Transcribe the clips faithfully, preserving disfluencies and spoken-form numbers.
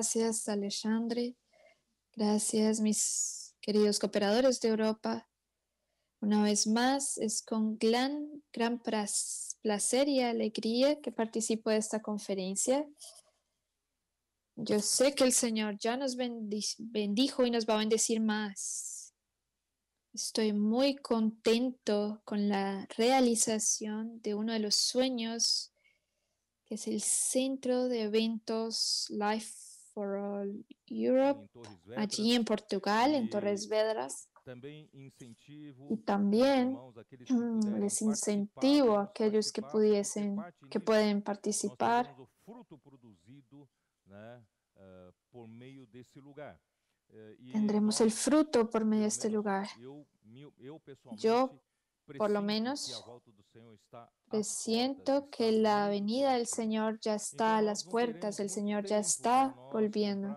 Gracias, Alexandre. Gracias, mis queridos cooperadores de Europa. Una vez más, es con gran, gran placer y alegría que participo de esta conferencia. Yo sé que el Señor ya nos bendijo y nos va a bendecir más. Estoy muy contento con la realización de uno de los sueños, que es el Centro de Eventos Life for All Europe, allí en Portugal, en Torres Vedras. Y también mm, les incentivo a aquellos que pudiesen, que pueden participar. Tendremos el fruto por medio de este lugar. Yo, por lo menos, presiento que la venida del Señor ya está a las puertas, el Señor ya está volviendo.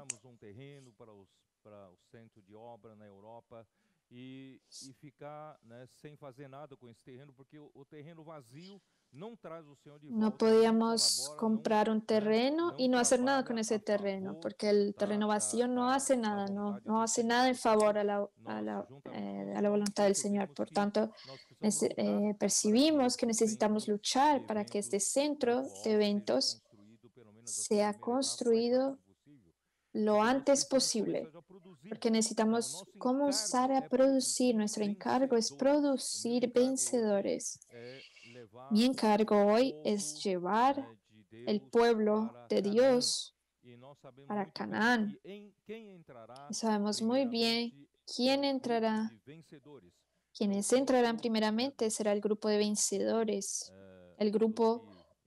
E, e ficar, né, sem fazer nada com esse terreno, porque o, o terreno vazio não traz o Senhor de volta. No podíamos comprar un terreno y no hacer nada con ese terreno, porque el terreno vacío no hace nada, no, no hace nada en favor a la, a la, eh, a la voluntad del Señor. Por tanto, eh, percibimos que necesitamos luchar para que este centro de eventos sea construido lo antes posible, porque necesitamos comenzar a producir. Nuestro encargo es producir vencedores. Mi encargo hoy es llevar el pueblo de Dios para Canaán. Y sabemos muy bien quién entrará. Quienes entrarán primeramente será el grupo de vencedores, el grupo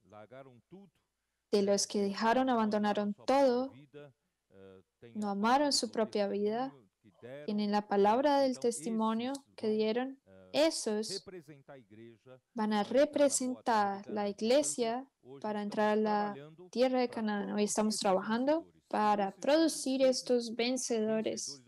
de los que dejaron, abandonaron todo, no amaron su propia vida, tienen la palabra del testimonio que dieron. Esos van a representar la iglesia para entrar a la tierra de Canaán. Hoy estamos trabajando para producir estos vencedores.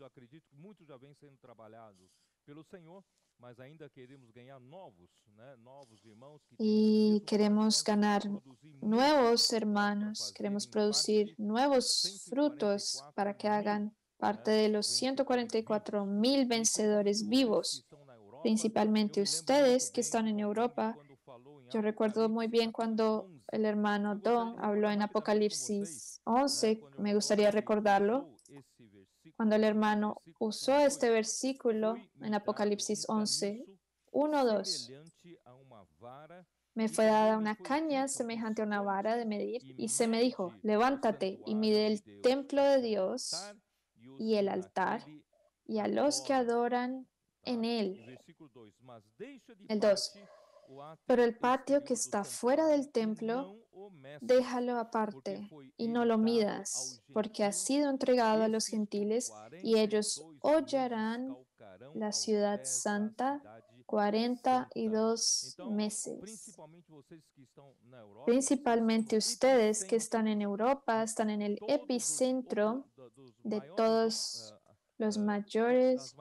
Y queremos ganar nuevos hermanos, queremos producir nuevos frutos para que hagan parte de los ciento cuarenta y cuatro mil vencedores vivos, principalmente ustedes que están en Europa. Yo recuerdo muy bien cuando el hermano Don habló en Apocalipsis once, me gustaría recordarlo, cuando el hermano usó este versículo en Apocalipsis once, uno, dos. Me fue dada una caña semejante a una vara de medir y se me dijo, levántate y mide el templo de Dios y el altar y a los que adoran en él. El dos. Pero el patio que está fuera del templo, déjalo aparte y no lo midas, porque ha sido entregado a los gentiles y ellos hollarán la ciudad santa cuarenta y dos meses. Principalmente ustedes que están en Europa, están en el epicentro de todos los mayores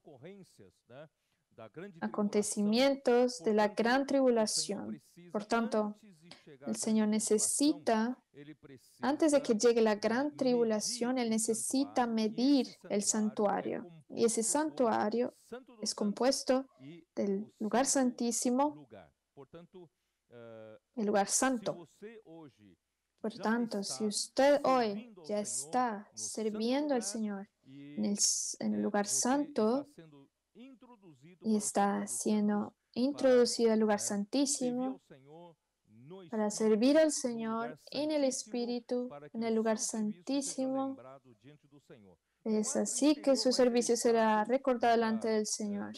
acontecimientos de la gran tribulación. Por tanto, el Señor necesita, antes de que llegue la gran tribulación, Él necesita medir el santuario. Y ese santuario es compuesto del lugar santísimo, el lugar santo. Por tanto, si usted hoy ya está sirviendo al Señor en el, en el lugar santo, y está siendo introducido al lugar santísimo para servir al Señor en el Espíritu, en el lugar santísimo. Es así que su servicio será recordado delante del Señor.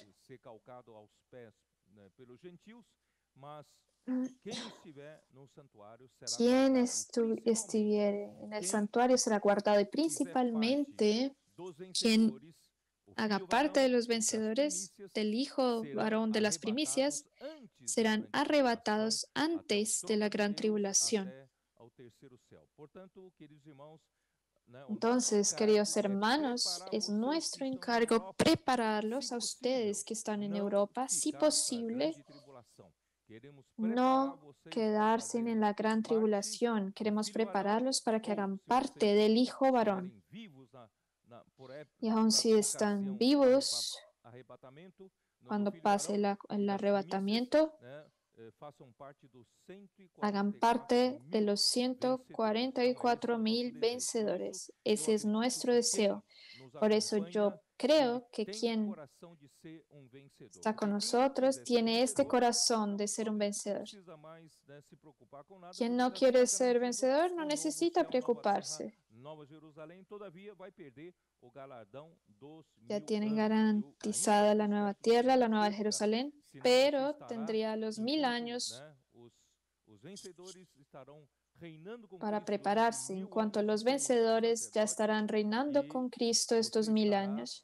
Quien estuviere en el santuario será guardado, y principalmente quien haga parte de los vencedores del hijo varón de las primicias serán arrebatados antes de la gran tribulación. Entonces, queridos hermanos, es nuestro encargo prepararlos a ustedes que están en Europa, si posible, no quedarse en la gran tribulación. Queremos prepararlos para que hagan parte del Hijo varón. Y aun si están vivos, cuando pase la, el arrebatamiento, hagan parte de los ciento cuarenta y cuatro mil vencedores. Ese es nuestro deseo. Por eso yo creo que quien está con nosotros tiene este corazón de ser un vencedor. Quien no quiere ser vencedor no necesita preocuparse. Ya tienen garantizada la nueva tierra, la nueva Jerusalén, pero tendría los mil años para prepararse. En cuanto a los vencedores, ya estarán reinando con Cristo estos mil años.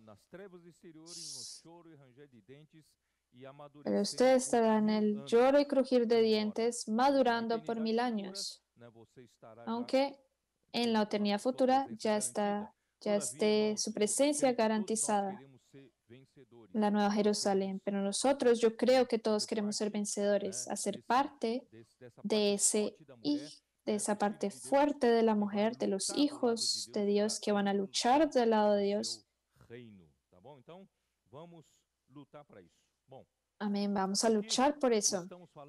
Pero usted estará en el lloro y crujir de dientes, madurando por mil años. Aunque en la eternidad futura ya está, ya esté su presencia garantizada, la nueva Jerusalén. Pero nosotros, yo creo que todos queremos ser vencedores, hacer parte de ese de esa parte fuerte de la mujer, de los hijos de Dios que van a luchar del lado de Dios. Amén, vamos a luchar por eso.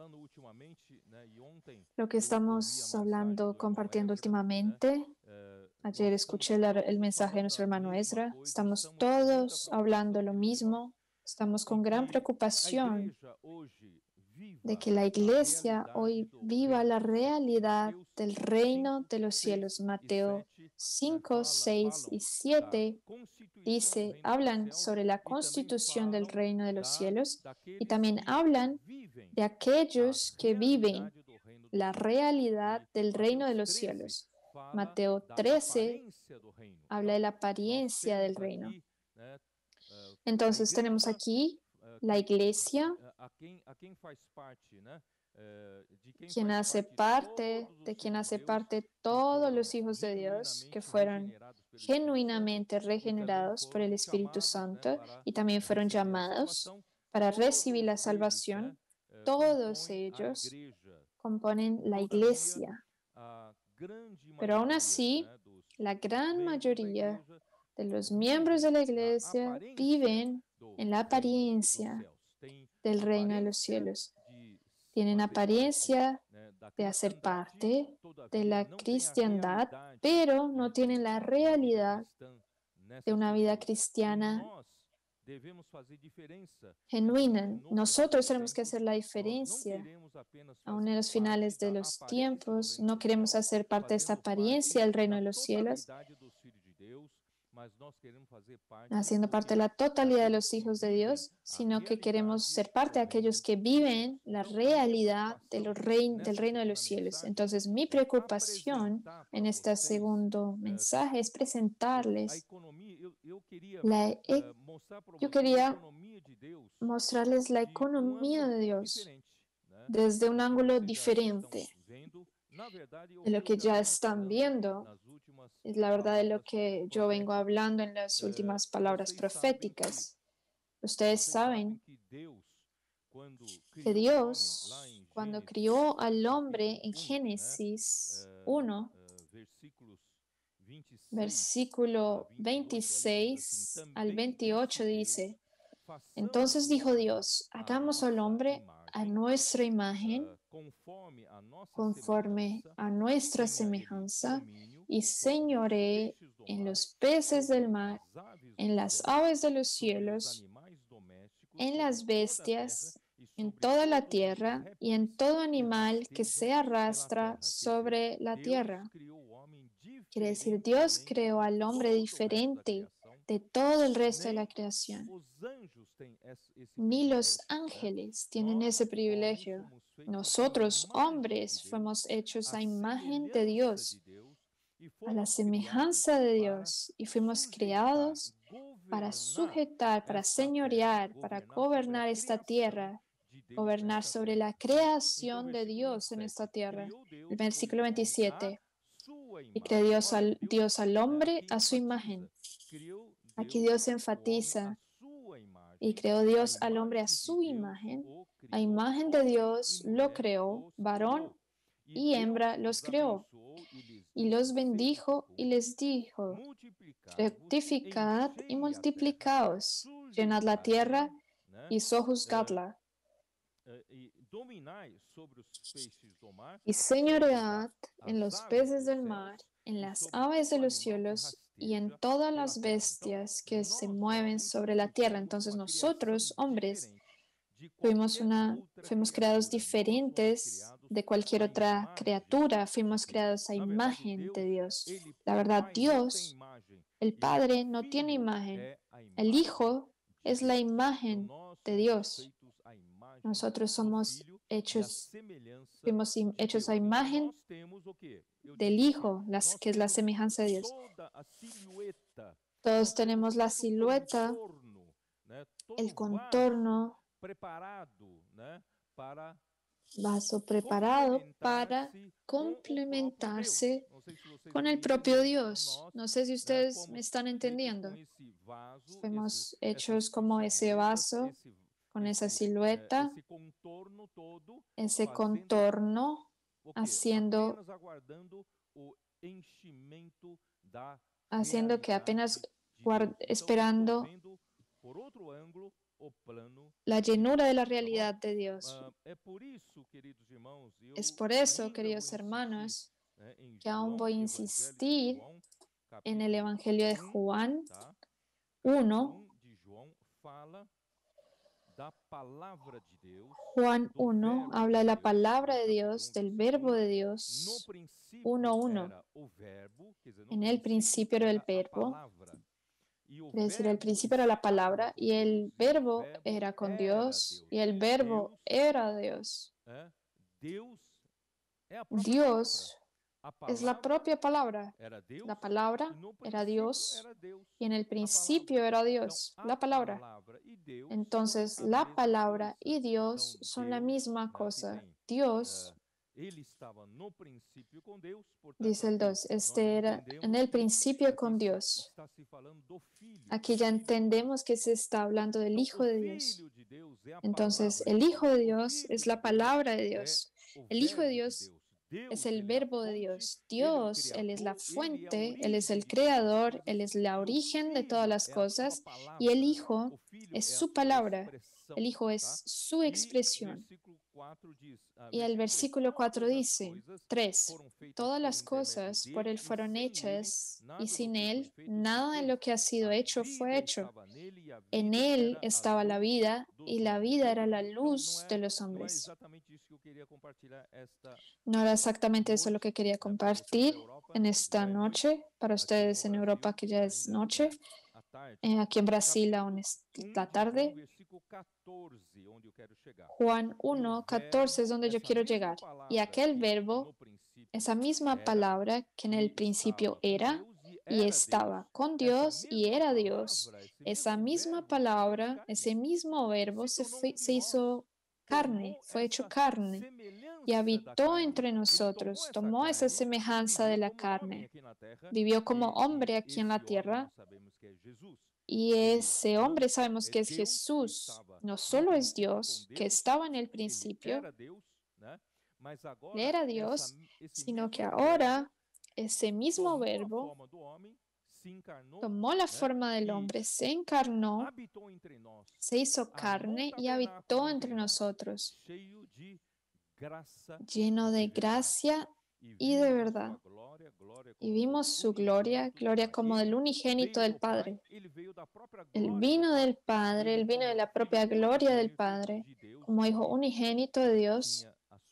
Lo que estamos hablando, compartiendo últimamente, ayer escuché el, el mensaje de nuestro hermano Ezra, estamos todos hablando lo mismo, estamos con gran preocupación de que la iglesia hoy viva la realidad del reino de los cielos. Mateo cinco, seis y siete dice, hablan sobre la constitución del reino de los cielos y también hablan de aquellos que viven la realidad del reino de los cielos. Mateo trece habla de la apariencia del reino. Entonces tenemos aquí la iglesia, quien hace parte, de quien hace parte todos los hijos de Dios que fueron genuinamente regenerados por el Espíritu Santo y también fueron llamados para recibir la salvación. Todos ellos componen la iglesia. Pero aún así, la gran mayoría de los miembros de la iglesia viven en la apariencia del reino de los cielos. Tienen apariencia de hacer parte de la cristiandad, pero no tienen la realidad de una vida cristiana genuina. Nosotros tenemos que hacer la diferencia. Aún en los finales de los tiempos, no queremos hacer parte de esta apariencia del reino de los cielos, haciendo parte de la totalidad de los hijos de Dios, sino que queremos ser parte de aquellos que viven la realidad de los rein, del reino de los cielos. Entonces, mi preocupación en este segundo mensaje es presentarles la, e yo quería mostrarles la economía de Dios desde un ángulo diferente de lo que ya están viendo. Es la verdad de lo que yo vengo hablando en las últimas palabras proféticas. Ustedes saben que Dios, cuando crió al hombre en Génesis uno, versículo veintiséis al veintiocho dice, entonces dijo Dios, hagamos al hombre a nuestra imagen, conforme a nuestra semejanza, y señoree en los peces del mar, en las aves de los cielos, en las bestias, en toda la tierra y en todo animal que se arrastra sobre la tierra. Quiere decir, Dios creó al hombre diferente de todo el resto de la creación. Ni los ángeles tienen ese privilegio. Nosotros, hombres, fuimos hechos a imagen de Dios, a la semejanza de Dios, y fuimos creados para sujetar, para señorear, para gobernar esta tierra, gobernar sobre la creación de Dios en esta tierra. El versículo veintisiete. Y creó Dios al, Dios al hombre a su imagen. Aquí Dios enfatiza Y creó Dios al hombre a su imagen. A imagen de Dios lo creó, varón y hembra los creó. Y los bendijo y les dijo: rectificad y multiplicaos, llenad la tierra y sojuzgadla, y señoread en los peces del mar, en las aves de los cielos y en todas las bestias que se mueven sobre la tierra. Entonces nosotros, hombres, fuimos, una, fuimos creados diferentes de cualquier otra criatura, fuimos creados a imagen de Dios. La verdad, Dios, el Padre, no tiene imagen. El Hijo es la imagen de Dios. Nosotros somos hechos, fuimos hechos a imagen del Hijo, las, que es la semejanza de Dios. Todos tenemos la silueta, el contorno, vaso preparado para complementarse con el propio Dios. No sé si ustedes me están entendiendo. Fuimos hechos como ese vaso, con esa silueta, ese contorno, haciendo, haciendo que apenas guard, esperando la llenura de la realidad de Dios. Es por eso, queridos hermanos, que aún voy a insistir en el Evangelio de Juan uno. Juan uno habla de la palabra de Dios, del verbo de Dios. uno uno. En el principio era el verbo. Es decir, el principio era la palabra y el verbo era con Dios y el verbo era Dios. Dios es la propia palabra. La palabra era Dios y en el principio era Dios, la palabra. Entonces, la palabra y Dios son la misma cosa. Dios, dice el dos, este era en el principio con Dios. Aquí ya entendemos que se está hablando del Hijo de Dios. Entonces, el Hijo de Dios es la palabra de Dios. El Hijo de Dios es el verbo de Dios. Dios, Él es la fuente, Él es el creador, Él es la origen de todas las cosas y el Hijo es su palabra. El Hijo es su expresión. Y el versículo cuatro dice, tres, todas las cosas por Él fueron hechas y sin Él nada de lo que ha sido hecho fue hecho. En Él estaba la vida y la vida era la luz de los hombres. No era exactamente eso lo que quería compartir en esta noche, para ustedes en Europa que ya es noche, eh, aquí en Brasil aún es la tarde. Juan uno, catorce es donde yo quiero llegar. Y aquel verbo, esa misma palabra que en el principio era y estaba con Dios y era Dios, esa misma palabra, ese mismo verbo se, fue, se hizo carne, fue hecho carne y habitó entre nosotros, tomó esa semejanza de la carne, vivió como hombre aquí en la tierra y ese hombre sabemos que es Jesús, no solo es Dios, que estaba en el principio, era Dios, sino que ahora ese mismo verbo tomó la forma del hombre, se encarnó, se hizo carne y habitó entre nosotros, lleno de gracia y de verdad. Y vimos su gloria, gloria como del unigénito del Padre. Él vino del Padre, Él vino de la propia gloria del Padre, como hijo unigénito de Dios.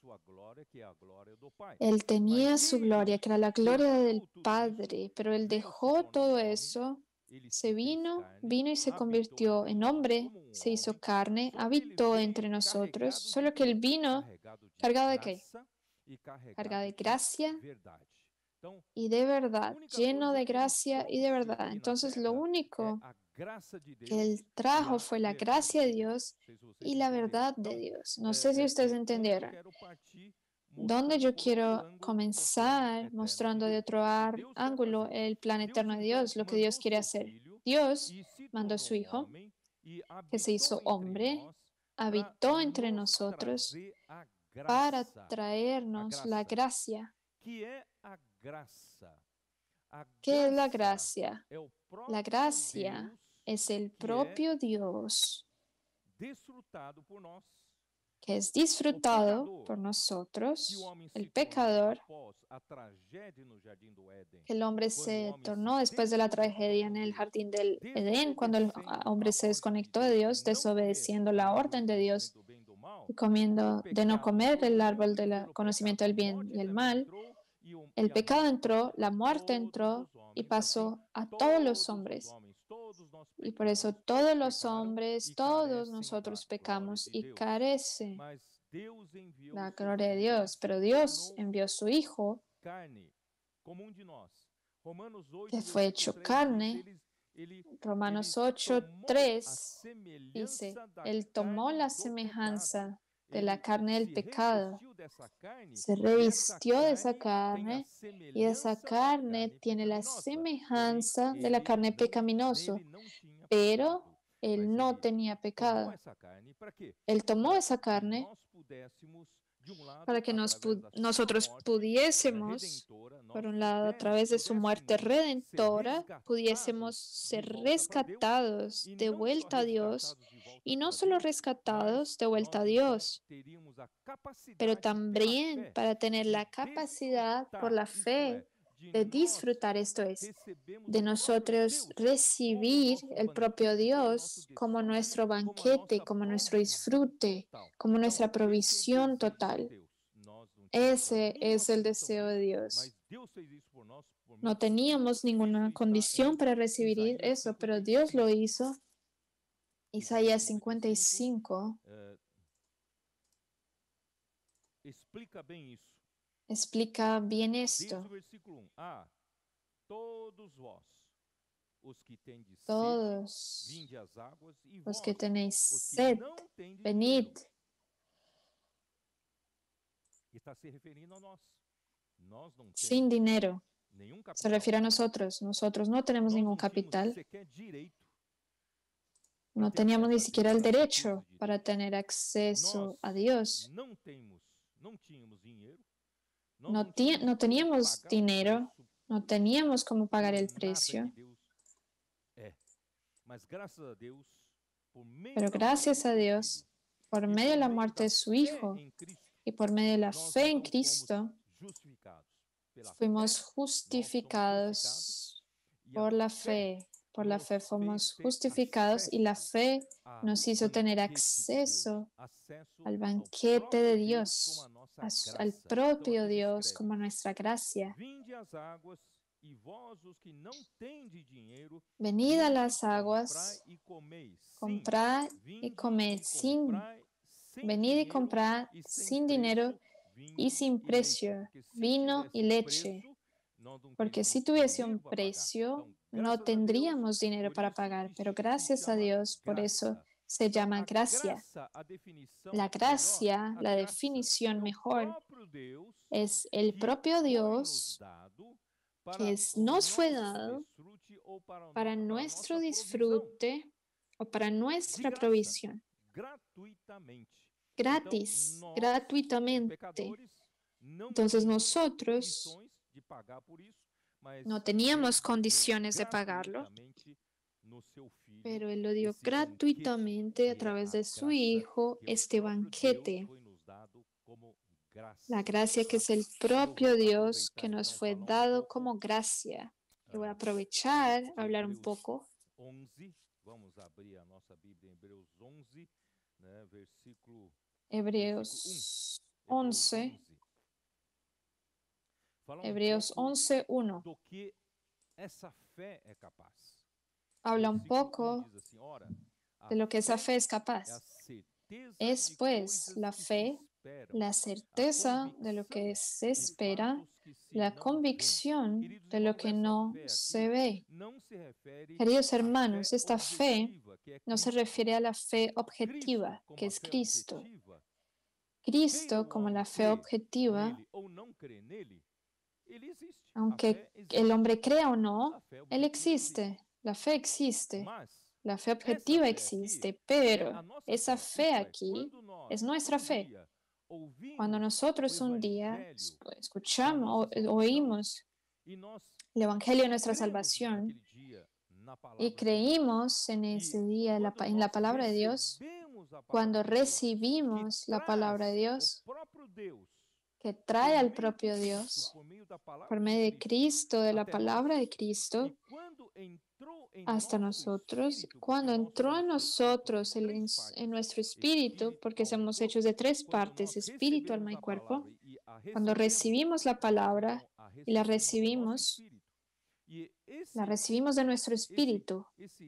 Él tenía su gloria, que era la gloria del Padre, pero Él dejó todo eso, se vino, vino y se convirtió en hombre, se hizo carne, habitó entre nosotros, solo que Él vino cargado de ¿qué? Cargado de gracia y de verdad, lleno de gracia y de verdad. Entonces lo único que Él trajo fue la gracia de Dios y la verdad de Dios. No sé si ustedes entendieron. Donde yo quiero comenzar mostrando de otro ángulo el plan eterno de Dios, lo que Dios quiere hacer. Dios mandó a su Hijo que se hizo hombre, habitó entre nosotros para traernos la gracia. ¿Qué es la gracia? La gracia es el propio Dios que es disfrutado por nosotros, el pecador, que el hombre se tornó después de la tragedia en el jardín del Edén, cuando el hombre se desconectó de Dios, desobedeciendo la orden de Dios y comiendo, de no comer el árbol del conocimiento del bien y el mal. El pecado entró, la muerte entró y pasó a todos los hombres. Y por eso todos los hombres, todos nosotros pecamos y carece la gloria de Dios. Pero Dios envió a su Hijo, que fue hecho carne. Romanos ocho, tres dice, Él tomó la semejanza de la carne del pecado, se revistió de esa carne y esa carne tiene la semejanza de la carne pecaminosa, pero Él no tenía pecado. Él tomó esa carne para que nos pu- nosotros pudiésemos, por un lado, a través de su muerte redentora, pudiésemos ser rescatados de vuelta a Dios, y no solo rescatados de vuelta a Dios, pero también para tener la capacidad por la fe de disfrutar, esto es, de nosotros recibir el propio Dios como nuestro banquete, como nuestro disfrute, como nuestra provisión total. Ese es el deseo de Dios. No teníamos ninguna condición para recibir eso, pero Dios lo hizo. Isaías cincuenta y cinco explica bien esto. Todos los que tenéis sed, venid. Sin dinero. Se refiere a nosotros. Nosotros no tenemos ningún capital. No teníamos ni siquiera el derecho para tener acceso a Dios. No, no teníamos dinero, no teníamos cómo pagar el precio. Pero gracias a Dios, por medio de la muerte de su Hijo y por medio de la fe en Cristo, fuimos justificados por la fe. Por la fe fuimos justificados y la fe nos hizo tener acceso al banquete de Dios, a su, al propio Dios como nuestra gracia. Venid a las aguas, comprad y comed sin, venid y comprad sin dinero y sin precio, vino y leche. Porque si tuviese un precio, no tendríamos dinero para pagar, pero gracias a Dios, por eso se llama gracia. La gracia, la definición mejor, es el propio Dios que nos fue dado para nuestro disfrute o para nuestra provisión. Gratis, gratuitamente. Entonces nosotros no teníamos condiciones de pagarlo, pero Él lo dio gratuitamente a través de su Hijo, este banquete. La gracia que es el propio Dios que nos fue dado como gracia. Yo voy a aprovechar a hablar un poco. Hebreos once. Hebreos once, uno. Habla un poco de lo que esa fe es capaz. Es pues la fe, la certeza de lo que se espera, la convicción de lo que no se ve. Queridos hermanos, esta fe no se refiere a la fe objetiva, que es Cristo. Cristo, como la fe objetiva, aunque el hombre crea o no, Él existe, la fe existe. La fe objetiva existe, pero esa fe aquí es nuestra fe. Cuando nosotros un día escuchamos, o, oímos el Evangelio de nuestra salvación y creímos en ese día en la, en la palabra de Dios, cuando recibimos la palabra de Dios, que trae al propio Dios por medio de Cristo, de la palabra de Cristo, hasta nosotros, cuando entró en nosotros, el, en, en nuestro espíritu, porque somos hechos de tres partes, espíritu, alma y cuerpo, cuando recibimos la palabra y la recibimos, la recibimos de nuestro espíritu.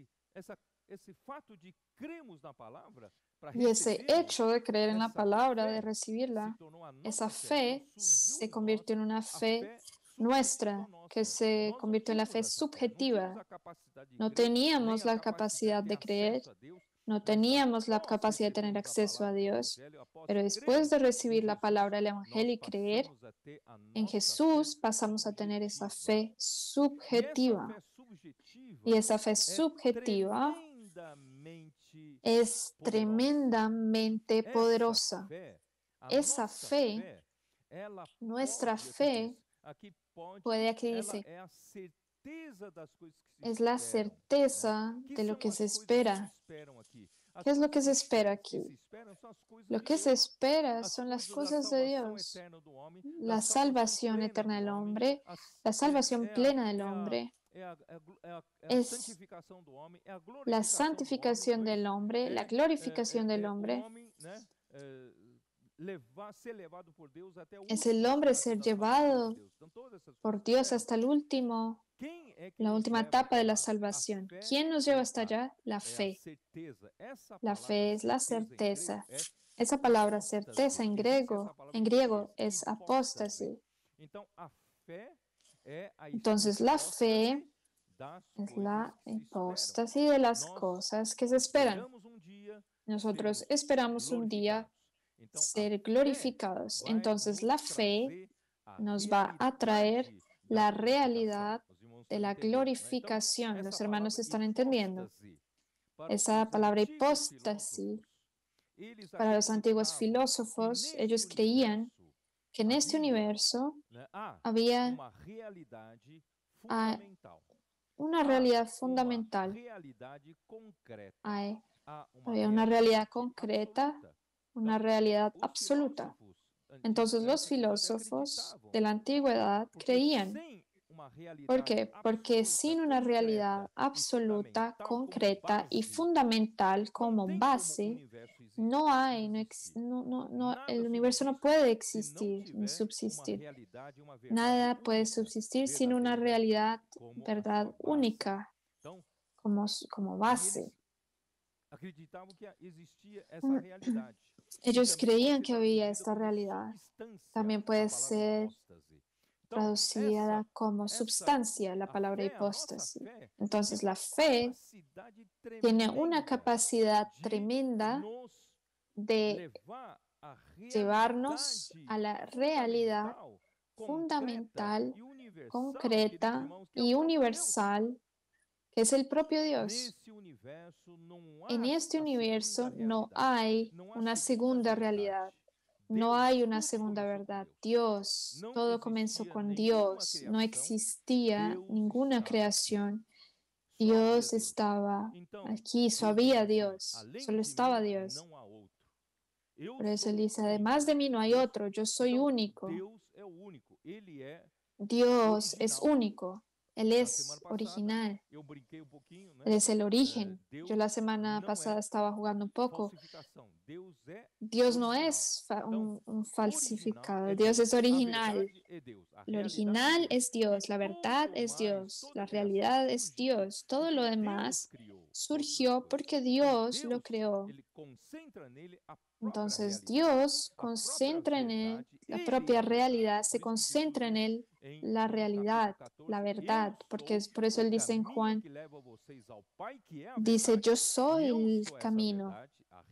Y ese hecho de creer en la palabra, de recibirla, esa fe se convirtió en una fe nuestra, que se convirtió en la fe subjetiva. No teníamos la capacidad de creer, no teníamos la capacidad de tener acceso a Dios, pero después de recibir la palabra del Evangelio y creer en Jesús, pasamos a tener esa fe subjetiva. Y esa fe subjetiva es tremendamente poderosa. Esa fe, nuestra fe, puede, aquí dice, es la certeza de lo que se espera. ¿Qué es lo que se espera aquí? Lo que se espera son las cosas de Dios, la salvación eterna del hombre, la salvación plena del hombre, es la santificación del hombre, la glorificación del hombre. Es el hombre ser llevado por Dios hasta el último, la última etapa de la salvación. ¿Quién nos lleva hasta allá? La fe. La fe es la certeza. Esa palabra certeza en griego, en griego es apóstasis. Entonces la fe es la apóstasis de las cosas que se esperan. Nosotros esperamos un día ser glorificados. Entonces la fe nos va a traer la realidad de la glorificación. Los hermanos están entendiendo. Esa palabra hipóstasis, para los antiguos filósofos, ellos creían que en este universo había una realidad fundamental. Hay, había una realidad concreta, una realidad absoluta. Entonces los filósofos de la antigüedad creían. ¿Por qué? Porque sin una realidad absoluta, concreta y fundamental como base, no hay, no, no, no, no, el universo no puede existir ni subsistir. Nada puede subsistir sin una realidad, verdad única como, como base. Ellos creían que había esta realidad. También puede ser traducida como substancia, la palabra hipóstasis. Entonces la fe tiene una capacidad tremenda de llevarnos a la realidad fundamental, concreta y universal, que es el propio Dios. En este universo no hay una segunda realidad, no hay una segunda verdad. Dios, todo comenzó con Dios, no existía ninguna creación. Dios estaba aquí, solo había Dios, solo estaba Dios. Por eso él dice, además de mí no hay otro, yo soy único. Dios es único. Él es original. Él es el origen. Yo la semana pasada estaba jugando un poco. Dios no es un, un falsificado. Dios es original. El original es Dios. La verdad es Dios. La realidad es Dios. Todo lo demás surgió porque Dios lo creó. Entonces Dios concentra en él la propia realidad, se concentra en él la realidad, la verdad, porque es por eso él dice en Juan, dice, yo soy el camino,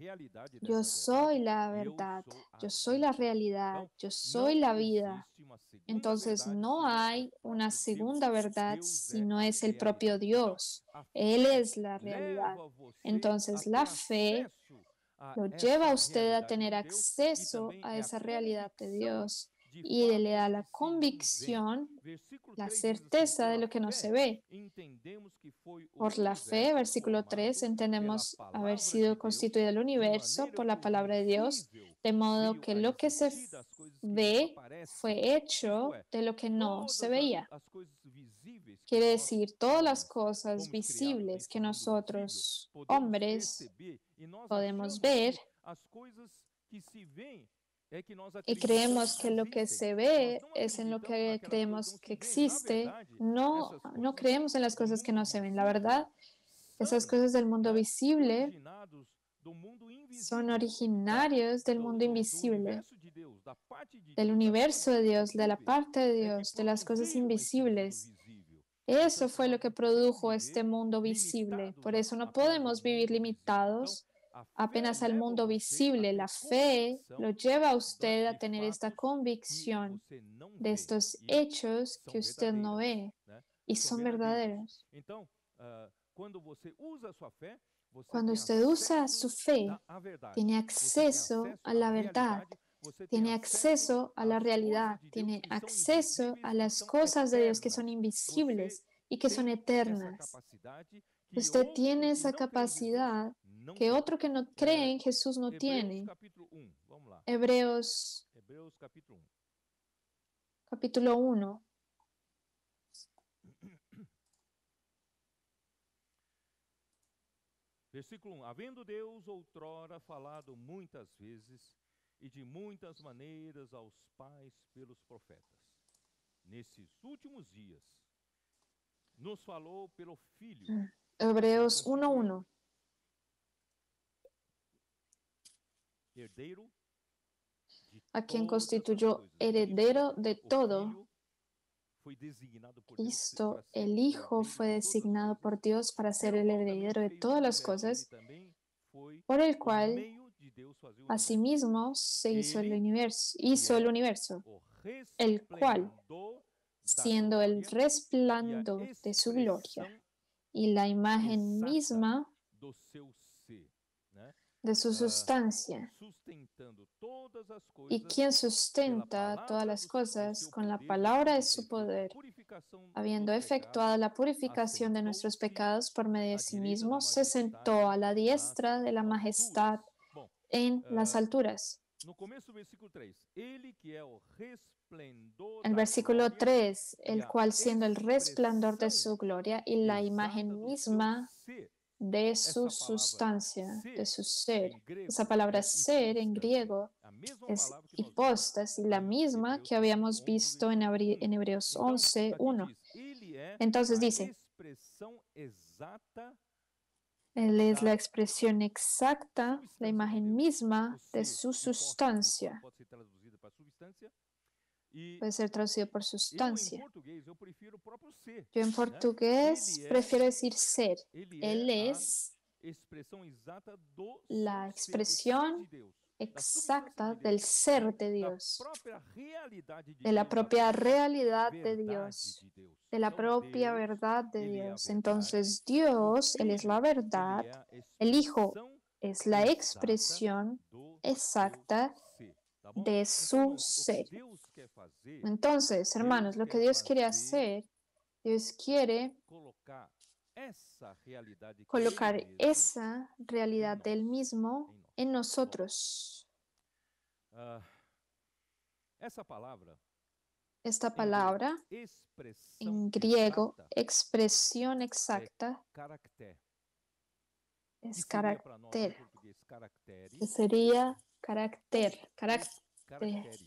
realidade Yo dessa soy verdade, la eu verdad, sou a yo soy vida. la realidad, Então, yo soy não la vida. existe uma segunda Entonces verdade no senão o hay una próprio Deus. segunda verdad Deus si é no a es el propio realidade. Então, Dios. a Él fé es la realidad. leva você a Entonces ter la fe acesso a lo lleva essa a usted a realidade tener de Deus e acceso também a é a esa realidad de convicção Dios de y le da fatos la que se não veem. convicción, Versículo la três diz assim: certeza de pela lo que no se fé ve. entendemos que foi o Por la fe, universo versículo tres, formado pela entendemos haber palavra de sido Deus, constituido el de universo maneira por que la o palabra de Dios, visível de modo veio que a lo que se existir das coisas que não ve aparecem. fue Isto hecho é, de lo que no se todas a- veía. as coisas visíveis que Quiere nós, decir, todas las homens, cosas fomos criados visibles nesse que mundo visível, nosotros, podemos hombres, perceber e nós podemos achamos ver que as coisas que se veem é que nós y acreditamos creemos que que lo que existem. se Nós ve não es en lo acreditamos que naquelas coisas que creemos não que se veem. Na existe. verdade, No, essas no coisas creemos en las do cosas que mundo no se ven. La visível verdad, esas são, cosas del mundo né, visible originados do mundo son invisível, da, originarios del do, mundo do, do invisible, universo de Deus, da parte de del Deus, das universo coisas de Dios, de la invisíveis, parte de é que Dios, de las cosas produziram esse mundo invisibles. visível. Eso Portanto, fue lo nós que não podemos produjo este viver mundo visible. limitados Por a, eso no apenas ao podemos vivir mundo visível. Então, limitados a fé apenas al leva mundo você a visible. ter La fe lo convicção lleva a da- usted a de tener esta fatos que convicción você não de vê estos e hechos que são usted no verdadeiras, ve né? y São son verdadeiras. verdaderos. Então, ah, quando você usa a sua fé, você Cuando tem usted usa acesso su fe, da à verdade. tiene Você tem acceso acesso a à la verdad, realidade, você tem tiene acesso acceso a la às realidad, coisas de Deus tiene que são acceso invisíveis a e las são cosas de Dios que son eternas. Você invisibles y que son tem essa eternas. capacidade que Usted outro tiene que esa não crê em Jesus capacidad não que tem. otro que no É, cree en Jesús no Hebreus tiene. capítulo um, vamos lá. Hebreos Hebreus capítulo um. capítulo uno. Versículo um: Havendo Deus outrora falado muitas vezes e de muitas maneiras aos pais pelos profetas, nesses últimos dias, nos falou pelo Filho, Hebreos quem uno constituiu uno. herdeiro de A quien todas as constituyó coisas. heredero Isto, de o todo. Filho foi designado por Deus Esto, para ser el o Hijo herdeiro fue de todas as designado coisas, por Dios para ser pelo el qual também heredero de fez o todas las universo. Ele cosas, também foi por el por cual meio de Deus fazer o universo. asimismo se hizo el Ele universo, que hizo el é universo, o el cual, resplendor da siendo el glória e a resplandor de su gloria expressão y la imagen exata misma do seu ser, né? de su Ah, sustancia, sustentando todas as y coisas quien pela sustenta todas palavra las do, do cosas seu con la poder, palabra de depois de su ter feito a poder, purificação habiendo dos efectuado pecados, la purificación de nuestros assentou-se pecados por medio de à sí direita mismo, da se sentó majestade a la nas diestra de la alturas. majestad Bom, en las ah, alturas. no começo do versículo três, ele que é o resplendor El da versículo glória tres, e el a cual siendo el resplandor de expressão su gloria y la exata imagen do seu misma ser. de su Essa palavra sustancia, de ser su ser. em grego Esa palabra é ser en hipóstase, griego a mesma es palavra que nós vimos hipóstasis, lá la em misma Hebreus que capítulo habíamos onze, visto en, versículo Abri- um. en Hebreos Então, once, aqui uno. diz, ele é Entonces a dice, expressão exata Él es da la expresión exacta, la substância de imagen Deus. misma O de ser, su hipóstase, po- sustancia. pode ser traduzida para substância. E Puede ser traducido por eu, em sustancia. português, eu prefiro o próprio ser. Yo en Né? portugués Ele é, prefiero decir ser. ele Él é a es expressão exata do la seu ser, do ser expresión de Deus, da substância exacta de Deus, del né? ser de Da Dios, própria realidade de de la Deus, da propia própria realidad de verdade Dios, de Deus. de la Então, propia Deus, verdad de ele é a Dios. verdade, Entonces o Dios, Él es la Filho, ele verdad, é a el Hijo expressão es la exata expresión do exacta seu ser, tá bom? de Então, su irmãos, o que ser. Deus quer fazer, Entonces, hermanos, Deus lo que quer Dios quiere fazer, hacer, Dios quiere colocar essa realidade que Ele colocar mesmo esa realidad em nós, del mismo em nós. en Bom, nosotros. ah, essa palavra Esta em grego, palabra, expressão en griego, exata, expresión é exacta, caractere, que es seria para nós em carácter, português caractere, que sería carácter, ou carácter, caracteres,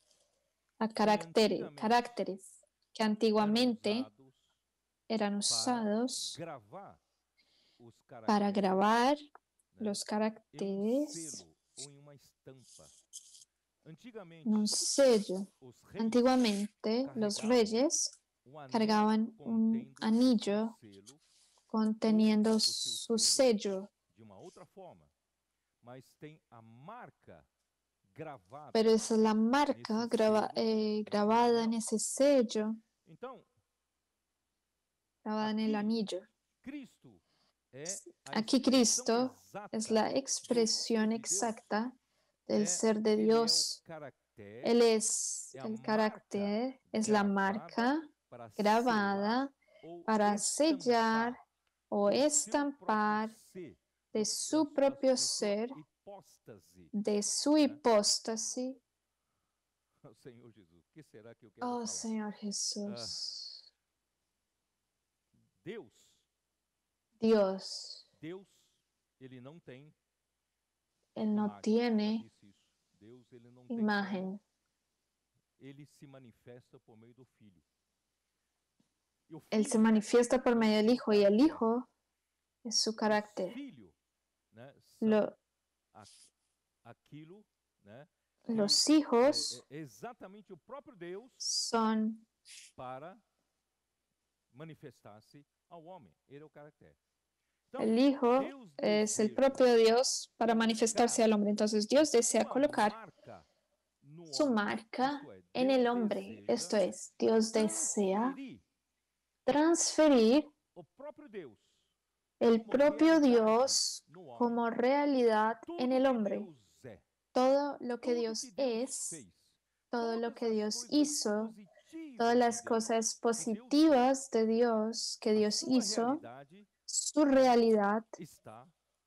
a que caractere, antigamente caracteres, que eram antiguamente usados eran para usados gravar os para caracteres, grabar né, los em um caracteres selo ou em uma estampa. Antigamente, en un sello. os reis Antiguamente, los carregavam reyes um anel cargaban un contendo o seu anillo selo ou conteniendo o seu su selo sello de uma outra forma. mas tem a marca gravada. Pero esa es la marca nesse grava- selo, eh, nesse grabada en anel. ese sello, Então, grabada en el aqui, anillo. Cristo é a Aquí expressão Cristo exata es la do ser expresión de Deus. exacta del É, ser de ele é o Dios. caractere, Él es é a el marca carácter, es la gravada marca para grabada selar ou para sellar estampar o do seu próprio estampar ser, de do- su da- da- propio de sua ser, hipóstase. de su né? hipóstasis. O Senhor Jesus, o que será que eu quero Oh, falar? Señor Jesús. Deus, Dios, Deus, ele não tem Él no imagem. Já tiene disse isso. Deus, ele não tem como. imagen. Ele se manifesta por meio do Filho. E o Él se Filho manifiesta por tem medio del um Hijo y el caráter. Hijo es su Os carácter. filhos, né, são Lo- a- aquilo, né, los é, hijos é exatamente o próprio Deus son para manifestar-se ao homem. Ele é o caráter. Então, el Hijo, Deus es el deseja propio Dios para colocar manifestarse al hombre. Entonces Dios desea uma colocar marca no su homem. marca Isto é, en Deus el hombre. deseja Esto es, Dios desea transferir transferir o próprio Deus el como propio realidade Dios no homem. como realidad Tudo en el que hombre. Deus é, Todo lo que tudo Dios que Deus es, fez, todo lo todas que as Dios coisas hizo, positivas todas de las Deus, cosas que Deus fez, positivas de Dios que a Dios sua hizo, realidade su realidad está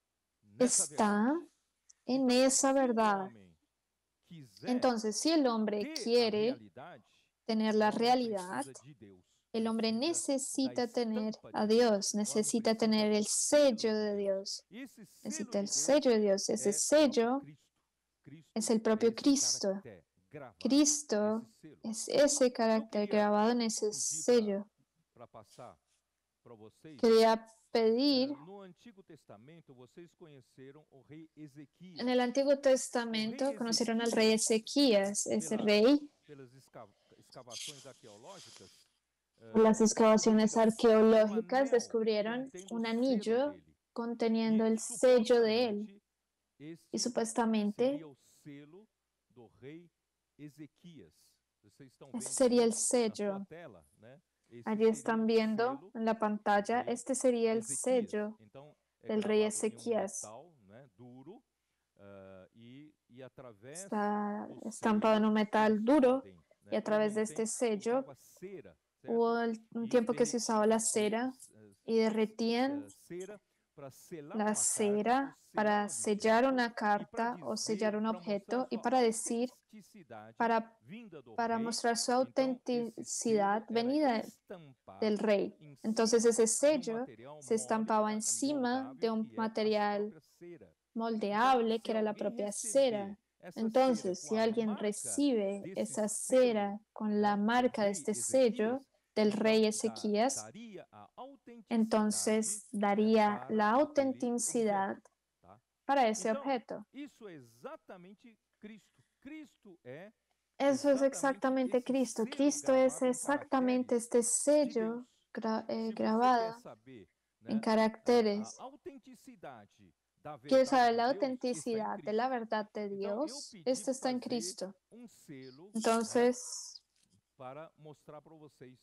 nessa verdade. está en Então, esa se o verdad. homem quiser Entonces, si el hombre ter a quiere realidade, tener o la homem realidad, precisa de Deus. el hombre Precisa necesita da tener estampa a de Deus. Dios, O homem necesita precisa tener do el selo sello de de Dios, Deus. Esse selo necesita de el Deus sello de Dios. Ese é o próprio sello Cristo. Cristo es el é propio esse Cristo. caractere gravado Cristo nesse selo. es esse Eu carácter queria grabado en ese pedir sello. para passar para vocês. Quería eh, pedir, no Antigo Testamento, vocês conheceram o rei Ezequias. en el Antiguo Testamento conocieron al rey Ezequías, ese Pela- rey, pelas esca- escavações arqueológicas, eh, por las excavaciones descobriram um arqueológicas anel descubrieron contendo un o anillo selo dele. conteniendo E, el sello de él. supostamente, este Y supuestamente seria o selo do rei Ezequias. Vocês estão vendo ese sería aí el na sua sello. tela, né? Esse Allí seria están o viendo selo en la pantalla, rei este sería el Ezequias. sello Então, é del rey gravado em um Ezequías. metal, né, duro, ah, e, e através Está do estampado en selo, un metal eles duro podem, né? y a través Houve de um este tempo que sello usava cera, certo? hubo el- un E tiempo que se usaba la derretia-se, cera eh, y derretían eh, cera para selar la uma carta ou cera selar para um sellar objeto una e para carta o dizer, sellar un para mostrar objeto y sua para decir, autenticidade para, vinda do para rei. mostrar su Então, esse autenticidad selo era venida estampado del rey. em Entonces cima ese de um sello material se estampaba móvel, encima de moldável, un que é a material própria cera. Então, moldeable se que era la alguém propia receber cera. essa cera Entonces, com si a alguien marca recibe desse esa selo, cera con la né, do marca de rei este Ezequias, sello del rey então da, Ezequías, daria a autenticidade, entonces né, daría para la aquele autenticidad objeto, tá? para ese Então, objeto. isso é exatamente Cristo. Cristo é Eso es exatamente exactamente esse Cristo. selo Cristo es gravado em exactamente caracteres este de sello Deus. gra- eh, Se você quer grabado saber, en né, a, caracteres. a autenticidade da ¿Quieres verdade saber de la Deus está em autenticidad de Cristo. la verdad de Então, eu Dios? pedi Esto para está en fazer Cristo. um selo, né, Entonces, para mostrar para vocês.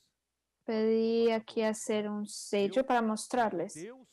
pedí Pode passar aquí para hacer un Deus, sello para né, mostrarles. Deus,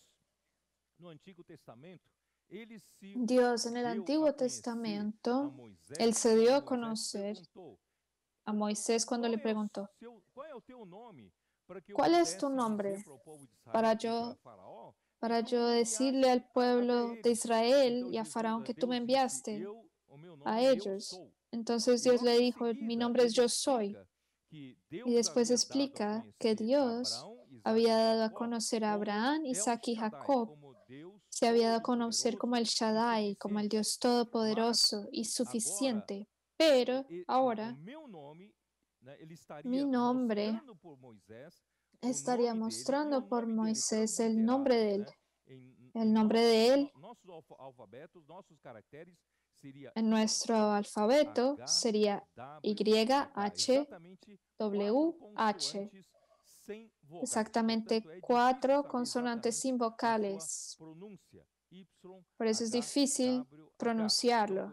no Antigo Testamento, ele se Dios en el deu a Antiguo conhecer a Testamento, Moisés, Él se quando dio a Moisés conocer perguntou: a Moisés cuando qual le é o preguntó, seu, qual é o teu nome, para que eu ¿cuál es tu pudesse nombre? dizer para o povo de Israel Para e para yo, Faraó que para tu yo me decirle al enviaste a- até pueblo de eles. Israel Então y a Jesus, Faraón que tú me Deus disse: enviaste eu, o meu a nome é Eu ellos. Sou. Entonces E Dios logo le em dijo, mi seguida, nombre es ele Yo Soy. explica que Y Deus después havia dado a explica que conhecer a Dios Abraão, Isaac había e dado a Jacó conocer a como Abraham, El Isaac y Shaddai, Jacob. como Deus Se había dado a conocer como el todo-poderoso e Shaddai, como el suficiente. Dios Mas todopoderoso y agora, suficiente. Pero e- o ahora meu nome, né, ele mi estaria nombre mostrando por Moisés o estaría nome dele e o mostrando por nome dele Moisés el transliterado, nombre de él. né? Em, El em nombre de él nosso, no, nossos alfa- alfabetos, nossos caracteres seria en nuestro alfabeto H, sería Y, W, H, H, exatamente W, quatro H. consoantes sem vogais. Exactamente Portanto, é cuatro difícil saber consonantes exatamente sin a sua vocales. pronúncia. Y, Por eso es H, difícil W, pronunciarlo.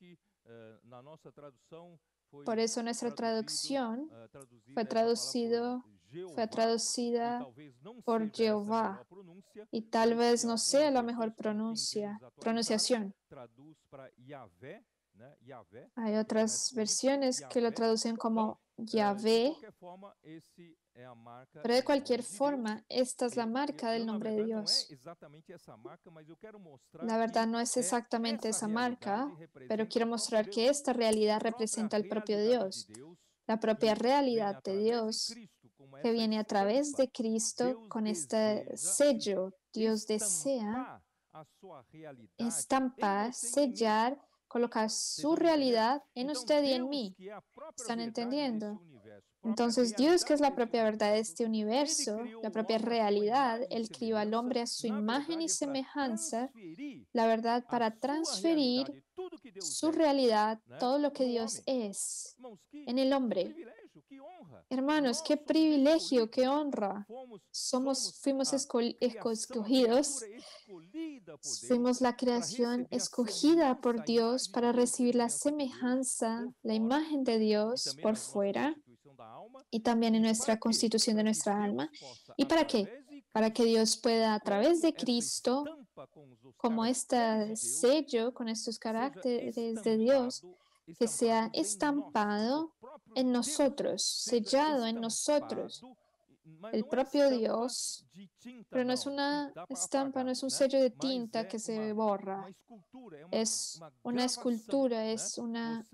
Por eso nuestra traducción fue traducido, fue traducida por Jehová. Y tal vez no sea la mejor pronuncia, pronunciación. Hay otras versiones que lo traducen como Yahvé, pero de cualquier forma, esta es la marca del nombre de Dios. La verdad no es exactamente esa marca, pero quiero mostrar que esta realidad representa al propio Dios, la propia realidad de Dios que viene a través de Cristo con este sello. Dios desea estampar, sellar, colocar su realidad en usted y en mí. ¿Están entendiendo? Entonces Dios, que es la propia verdad de este universo, la propia realidad, Él crió al hombre a su imagen y semejanza, la verdad para transferir su realidad, todo lo que Dios es, en el hombre. Hermanos, qué privilegio, qué honra. Somos, fuimos escogidos, fuimos la creación escogida por Dios para recibir la semejanza, la imagen de Dios por fuera y también en nuestra constitución de nuestra alma. ¿Y para qué? Para que Dios pueda a través de Cristo, como este sello con estos caracteres de Dios, que sea estampado en nosotros, sellado en nosotros, el propio Dios, pero no es una estampa, no es un sello de tinta que se borra, es una escultura, es una,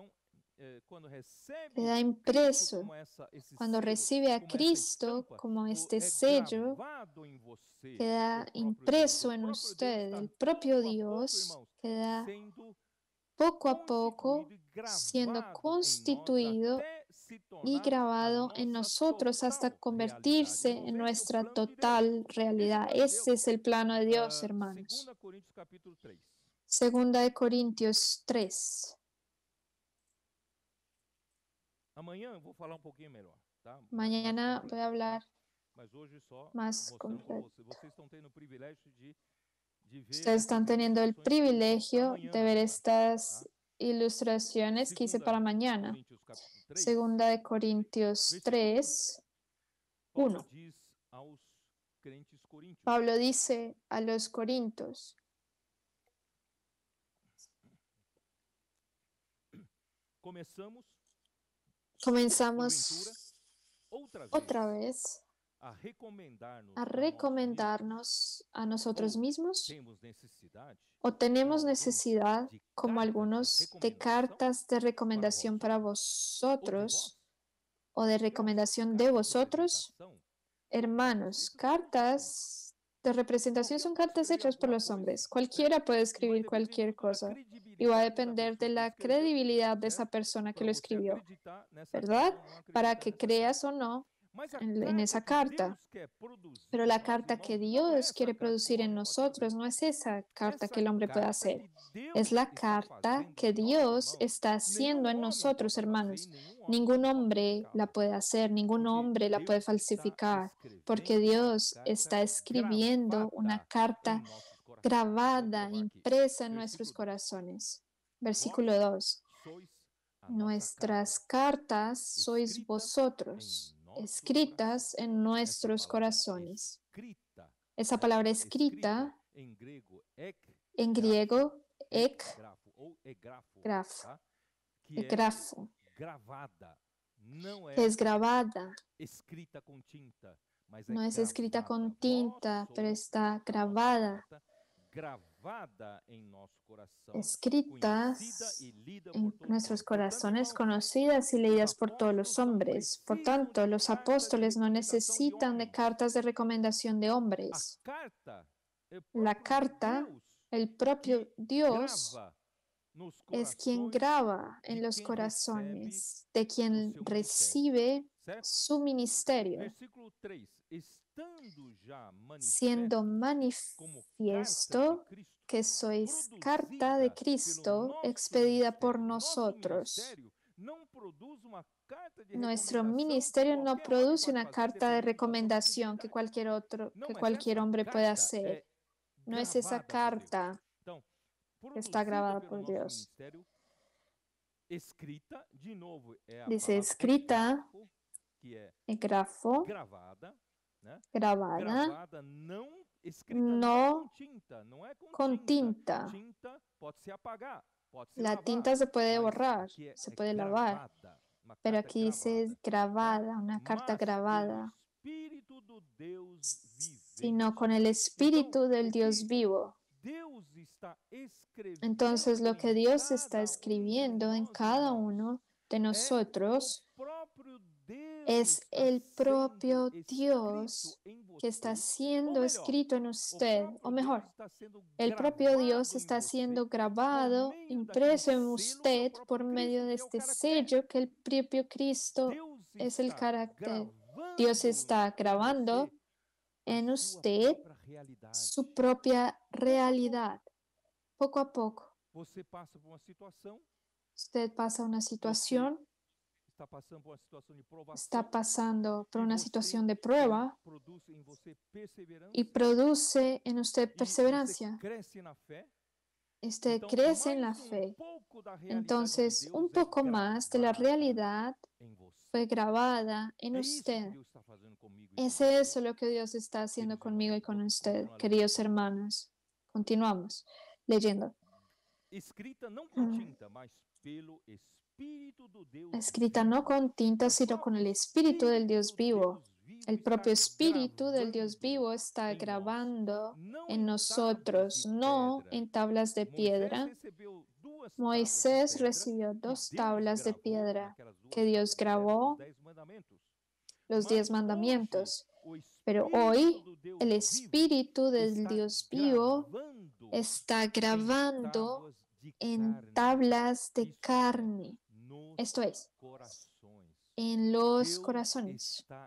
queda impreso. Cuando recibe a Cristo como este sello, queda impreso en usted, el propio Dios queda poco a poco siendo constituido y grabado en nosotros hasta convertirse en nuestra total realidad. Ese es el plano de Dios, hermanos. Segunda de Corintios tres. Mañana voy a hablar más completo. Ustedes están teniendo el privilegio de ver estas ilustraciones que hice para mañana. Segunda de Corintios tres, uno. Pablo dice a los corintios: comenzamos otra vez a recomendarnos a nosotros mismos, o tenemos necesidad, como algunos, de cartas de recomendación para vosotros o de recomendación de vosotros. Hermanos, cartas de representación son cartas hechas por los hombres. Cualquiera puede escribir cualquier cosa y va a depender de la credibilidad de esa persona que lo escribió, ¿verdad? Para que creas o no en, en esa carta. Pero la carta que Dios quiere producir en nosotros no es esa carta que el hombre puede hacer. Es la carta que Dios está haciendo en nosotros, hermanos. Ningún hombre la puede hacer, ningún hombre la puede falsificar, porque Dios está escribiendo una carta grabada, impresa en nuestros corazones. Versículo dos. Nuestras cartas sois vosotros, escritas en nuestros corazones. Esa palabra escrita, en griego, ek, grafo, grafo, que es grabada. No es escrita con tinta, pero está grabada. Escritas en nuestros corazones, conocidas y leídas por todos los hombres. Por tanto, los apóstoles no necesitan de cartas de recomendación de hombres. La carta, el propio Dios, es quien graba en los corazones de quien recibe su ministerio, siendo manifiesto que sois carta de Cristo expedida por nosotros. Nuestro ministerio no produce una carta de recomendación que cualquier otro, que cualquier hombre pueda hacer. No es esa carta. está grabada pelo por nosso Dios. ministério, escrita, de novo, é a Dice palavra escrita, egrafo, que é grafo, gravada, né? grabada, Gravada, não escrita não no com tinta, não é com, con tinta. tinta. Tinta pode se apagar, pode se La lavar, tinta se puede mas borrar, aqui é, se é puede lavar, gravada, uma pero carta aquí dice gravada, grabada, una carta mas pelo grabada, Espírito do Deus sino con vivente. el Então, Espíritu o del Dios que vivo. Deus está escrevendo Entonces lo que em Dios está cada um de escribiendo en nós, cada irmãos, uno de é o nosotros próprio Deus es está el sendo propio escrito Dios em que está você, ou siendo melhor, escrito en o usted, próprio o Deus mejor, está sendo el propio Dios gravado em está você siendo por grabado, meio daquele impreso en selo que é o usted próprio por medio Cristo, de que é o este caractere. sello que el propio Cristo Deus es el está carácter. gravando Dios está em grabando você en a sua usted própria realidade. su propia realidad. Poco a poco, Você passa por uma situação, usted pasa una situación, está passando por uma situação de provação, está pasando por e una você situación de pro- prueba produz em você perseverança, y produce en usted e você perseverancia. cresce na fé. Usted Então, crece en la mais um fe. pouco da realidade de Entonces, Deus un é poco más de la gravada realidad em você. fue grabada en É isso que usted. Deus está fazendo comigo e com Es você. eso lo que Dios está haciendo Queridos conmigo y irmãos, con vou usted, continuar lendo. queridos hermanos. Continuamos leyendo. Escrita não com tinta, mas pelo Espírito do Deus Escrita vivo. no con tinta, O sino con el próprio Espíritu del Dios Espírito vivo. Deus vivo El está propio Espíritu del Dios gravando vivo está em nós, grabando não en em nosotros, tábuas de no pedra. en tablas de Moisés piedra. recebeu duas tábuas de Moisés pedra recibió que dos Deus tablas de gravou piedra naquelas duas que Dios tábuas de pedra, os grabó dez mandamentos. los Mas diez hoje, mandamientos. o Pero Espírito hoy do Deus el vivo Espíritu del está Dios vivo gravando está em grabando tábuas de en carne. tablas de Isto é, carne. nos Esto es, corações. en los Deus corazones. está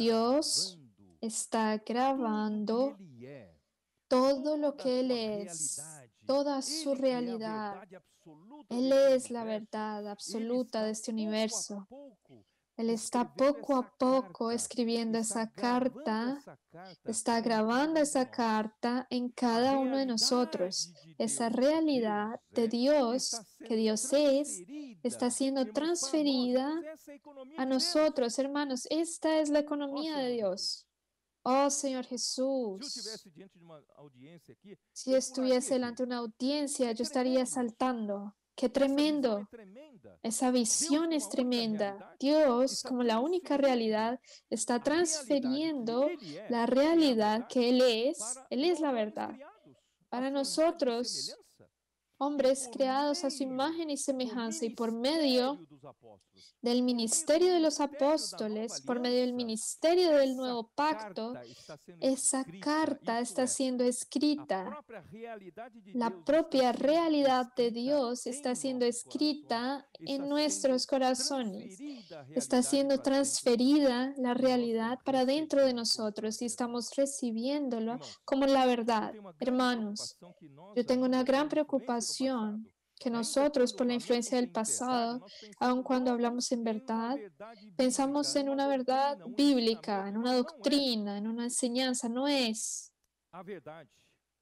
Dios gravando está tudo que grabando Ele é, todo lo toda a que Él sua es, realidade. toda su Ele que é a realidad. verdade absoluta Él deste es la universo. verdad Ele absoluta está de este pouco a universo. pouco Él está escrevendo poco essa a poco carta, escribiendo está esa gravando carta, essa carta está em cada grabando um de esa nós. carta en A cada uno de nosotros. realidade de Esa Deus, que realidad Deus de é, Dios, está que sendo Dios es, transferida, está siendo irmãos, para nós. transferida Irmãos, essa é a economia a de Deus. nosotros, hermanos. Esta es la Ó economía de Senhor Jesus, Dios. Oh Señor se eu Jesús, estivesse diante de uma audiência aqui, si eu estuviese pularia delante aqui. de una audiencia, É yo estaría tremendo isso. saltando. Qué Essa visão é tremendo. tremenda. Esa Deus, visión como es a única tremenda. realidade, Dios, está como la única transferindo realidad, está a realidade que transfiriendo Ele é, la que é a realidad verdade, que Él es. para Él es nós, la homens verdad. criados, a Para sua imagem e nosotros, semelhança, e hombres por creados a su meio imagen y do semejanza, y por medio ministério dos apóstolos, del por meio do ministerio de los ministério da nova apóstoles, por medio del aliança, ministerio del essa nuevo pacto, carta está sendo esa escrita, carta isto está é, siendo a escrita. própria realidade de La Deus está propia sendo realidad de escrita Dios em está siendo nossos corações, escrita está en sendo nuestros corazones. transferida a Está realidade siendo para dentro de nós. transferida la E nós realidad estamos para dentro de recebendo como nosotros y verdade. estamos recibiéndolo Irmãos, como la eu verdad. tenho uma grande Hermanos, preocupação que nós yo tengo una ainda, gran pela influência do preocupación passado, que ainda nosotros, quando por la falamos influencia del em verdade, pasado, nós aun pensamos cuando logo hablamos en em uma verdad, verdade pensamos bíblica, em en uma una verdad doutrina, um bíblica, ensinamento. en una Irmãos, não é. doctrina, en una enseñanza. No es A verdade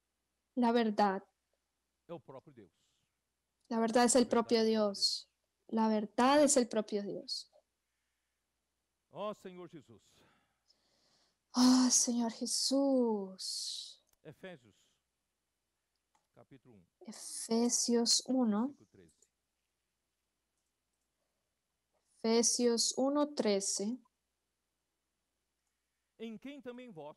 la verdad. é o próprio Deus. La verdad es A el verdade propio é o próprio Deus. Dios. La verdad es el propio Dios. Ó Senhor Jesus. Oh, Señor Jesús. Efésios, capítulo um, Efesios uno. versículo treze. Efesios uno trece. Em quem também vós,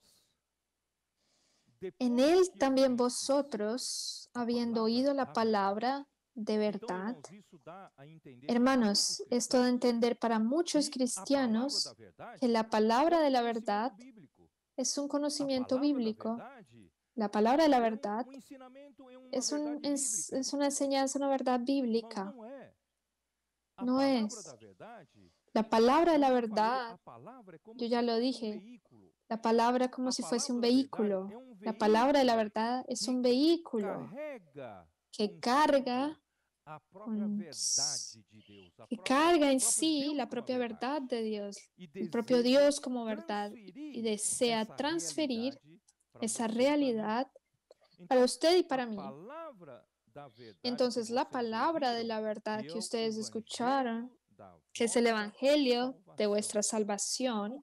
En depois él que también ouvistes vosotros, a habiendo palavra oído la da verdade. palabra de Então, verdad. irmãos, isso dá a entender para Hermanos, muitos esto de cristãos entender para muchos que a palavra da cristianos verdade que la é palabra um de la conhecimento verdad bíblico. es un A conocimiento palavra da bíblico. verdade La palabra de la é um, verdad um ensinamento, é uma es, un, verdade es, bíblica. es una enseñanza, una verdad Irmãos, bíblica. não é. A No palavra es. da verdade, La palabra de como la eu falei, verdad, a palavra é como yo se ya lo fosse um dije, veículo. la palabra como A si fuese un palavra da verdade vehículo. é um La palabra de la veículo verdad es que un vehículo carrega que consigo carga, a própria con- verdade de Deus, a que própria, carga en próprio sí Deus la como a propia verdade. verdad de Dios, E el propio deseja Dios como verdad, y transferir desea essa transferir realidade para esa você e para mim. realidad para Então, usted y a para mí. palavra Entonces la palabra de la verdad que ustedes escucharon, que es el Evangelio de vuestra salvación,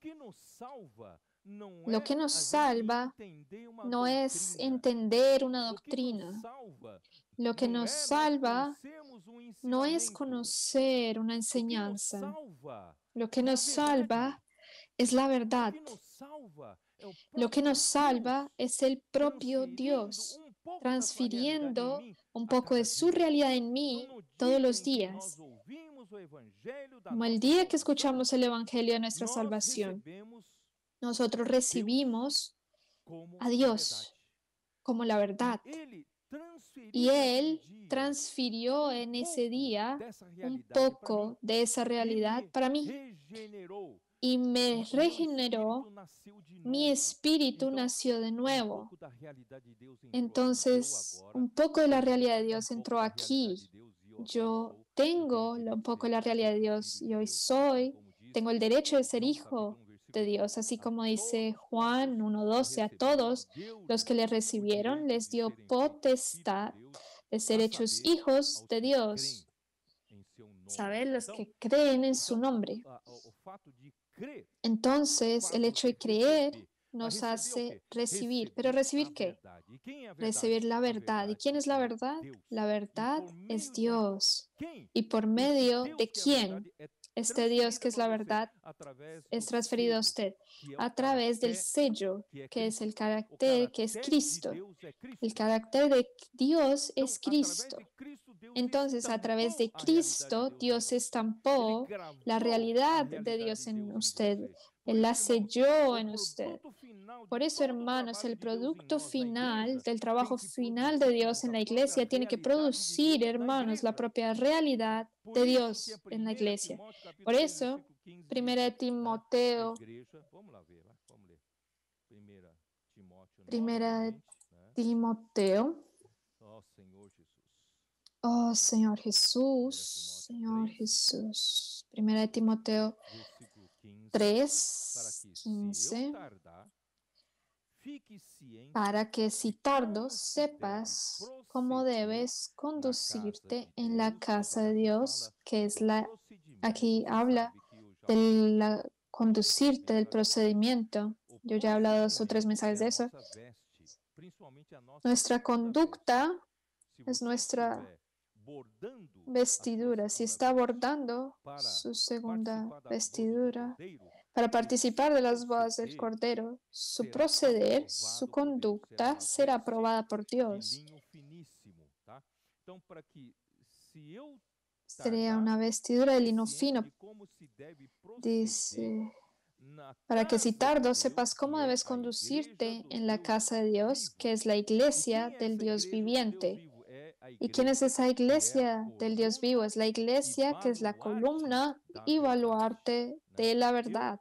lo que nos salva no es entender una doctrina. Lo que nos salva no es conocer una enseñanza. Lo que nos salva es la verdad. Lo que nos salva es el propio Dios, transfiriendo un poco de su realidad en mí todos los días. Como el día que escuchamos el Evangelio de nuestra salvación, nosotros recibimos a Dios como la verdad. Y Él transfirió en ese día un poco de esa realidad para mí. Y me regeneró, mi espíritu nació de nuevo. Entonces, un poco de la realidad de Dios entró aquí. Yo tengo un poco de la realidad de Dios y hoy soy, tengo el derecho de ser hijo de Dios, así como dice Juan uno doce, a todos los que le recibieron les dio potestad de ser hechos hijos de Dios. ¿Saben? Los que creen en su nombre. Entonces, el hecho de creer nos hace recibir. ¿Pero recibir qué? Recibir la verdad. ¿Y quién es la verdad? La verdad es Dios. ¿Y por medio de quién? Este Dios que es la verdad es transferido a usted a través del sello, que es el carácter, que es Cristo. El carácter de Dios es Cristo. Entonces, a través de Cristo, Dios estampó la realidad de Dios en usted. Él la selló en usted. Por eso, hermanos, el producto final del trabajo final de Dios en la iglesia tiene que producir, hermanos, la propia realidad de Dios en la iglesia. Por eso, Primera de Timoteo, Primera de Timoteo, oh Señor Jesús, Señor Jesús, Primera de Timoteo tres, quince, para que si tardo sepas cómo debes conducirte en la casa de Dios, que es la, aquí habla de la, conducirte del procedimiento. Yo ya he hablado dos o tres mensajes de eso. Nuestra conducta es nuestra vestidura. Si está bordando su segunda vestidura para participar de las bodas del Cordero, su proceder, su conducta será aprobada por Dios. Sería una vestidura de lino fino. Dice, para que si tardo sepas cómo debes conducirte en la casa de Dios, que es la iglesia del Dios viviente. ¿Y quién es esa iglesia del Dios vivo? Es la iglesia que es la columna y baluarte de la verdad.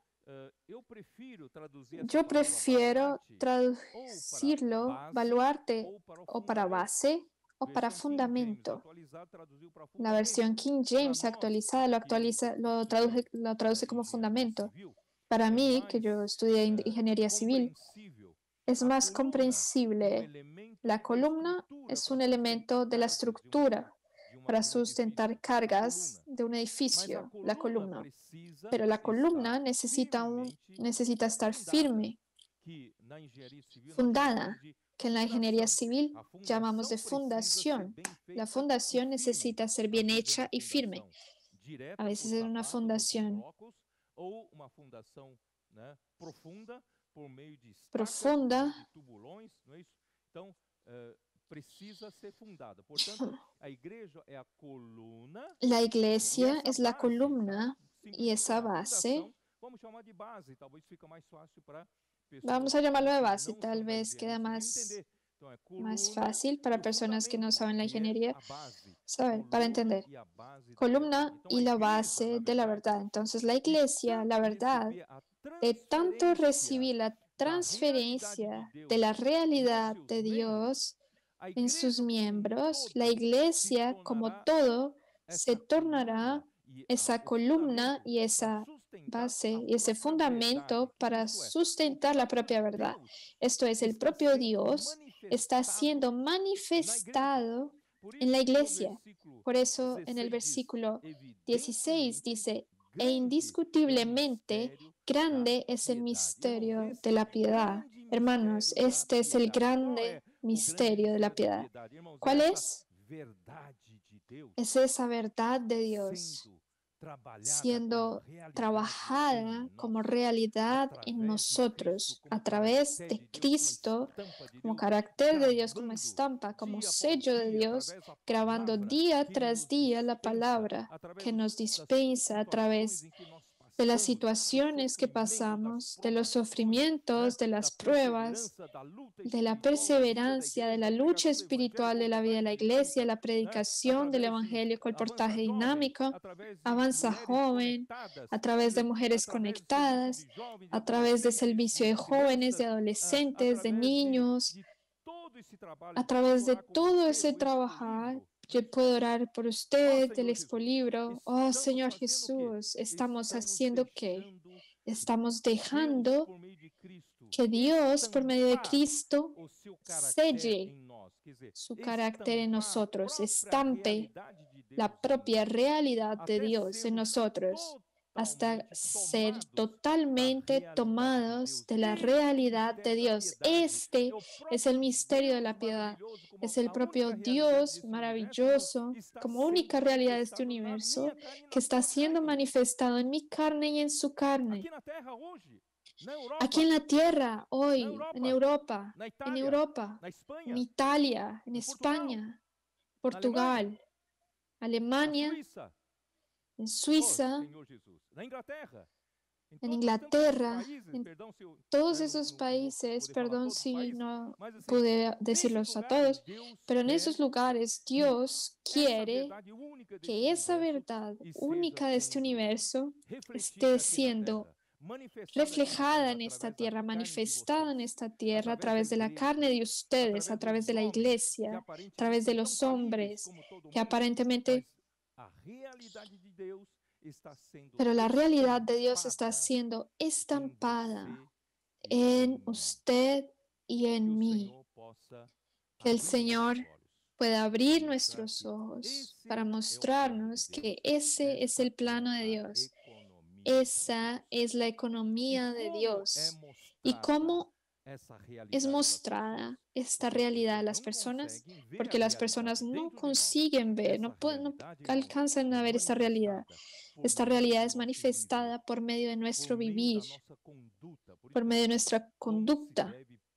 Yo prefiero traducirlo, baluarte, o para base o para fundamento. La versión King James actualizada lo, actualiza, lo, traduce, lo traduce como fundamento. Para mí, que yo estudié ingeniería civil, es más comprensible. La columna es un elemento de la estructura para sustentar cargas de un edificio, la columna. Pero la columna necesita, un, necesita estar firme, fundada, que en la ingeniería civil llamamos de fundación. La fundación necesita ser bien hecha y firme. A veces es una fundación profunda, la iglesia es la columna y esa base. Vamos a llamarlo de base, tal vez queda más, más fácil para personas que no saben la ingeniería, saber, para entender. Columna y la base de la verdad. Entonces la iglesia, la verdad, de tanto recibir la transferencia de la realidad de Dios en sus miembros, la iglesia, como todo, se tornará esa columna y esa base y ese fundamento para sustentar la propia verdad. Esto es, el propio Dios está siendo manifestado en la iglesia. Por eso en el versículo dieciséis dice, e indiscutiblemente grande es el misterio de la piedad. Hermanos, este es el grande misterio de la piedad. ¿Cuál es? Es esa verdad de Dios siendo trabajada como realidad en nosotros a través de Cristo, como carácter de Dios, como estampa, como sello de Dios, grabando día tras día la palabra que nos dispensa a través de las situaciones que pasamos, de los sufrimientos, de las pruebas, de la perseverancia, de la lucha espiritual de la vida de la iglesia, la predicación del evangelio, colportaje dinámico, avanza joven, a través de mujeres conectadas, a través de servicio de jóvenes, de adolescentes, de niños, a través de todo ese trabajar. Yo puedo orar por usted, del Expolibro. Oh Señor Jesús, ¿estamos haciendo qué? Estamos dejando que Dios, por medio de Cristo, selle su carácter en nosotros, estampe la propia realidad de Dios en nosotros, hasta ser totalmente tomados de la realidad de Dios. Este es el misterio de la piedad. Es el propio Dios maravilloso, como única realidad de este universo, que está siendo manifestado en mi carne y en su carne. Aquí en la tierra, hoy, en Europa, en Europa, en Italia, en España, Portugal, Alemania, en Suiza, en Inglaterra, en todos esos países, perdón si no pude decirlos a todos, pero en esos lugares Dios quiere que esa verdad única de este universo esté siendo reflejada en esta tierra, manifestada en esta tierra a través de la carne de ustedes, a través de la iglesia, a través de los hombres, que aparentemente... Pero la realidad de Dios está siendo estampada en usted y en mí. Que el Señor pueda abrir nuestros ojos para mostrarnos que ese es el plano de Dios. Esa es la economía de Dios. ¿Y cómo es mostrada esta realidad a las personas? Porque las personas no consiguen ver, no, pueden, no alcanzan a ver esta realidad. Esta realidad es manifestada por medio de nuestro vivir, por medio de nuestra conducta.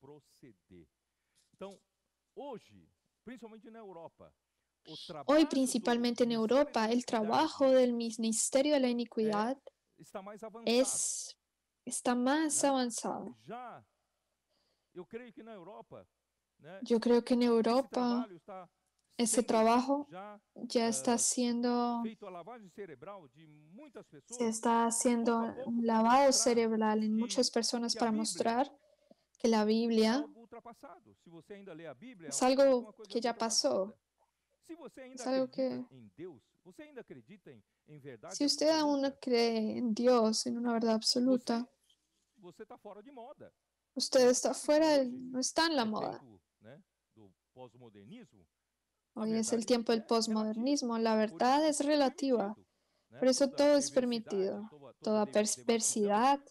Hoy, principalmente en Europa, el trabajo del ministerio de la iniquidad es, está más avanzado. Yo creo que en Europa ese trabajo ya está haciendo, se está haciendo un lavado cerebral en muchas personas para mostrar que la Biblia es algo que ya pasó. Es algo que, si usted aún cree en Dios, en una verdad absoluta, usted está fuera, no está en la moda. Hoy es el tiempo del posmodernismo. La verdad es relativa. Por eso todo es permitido. Toda perversidad,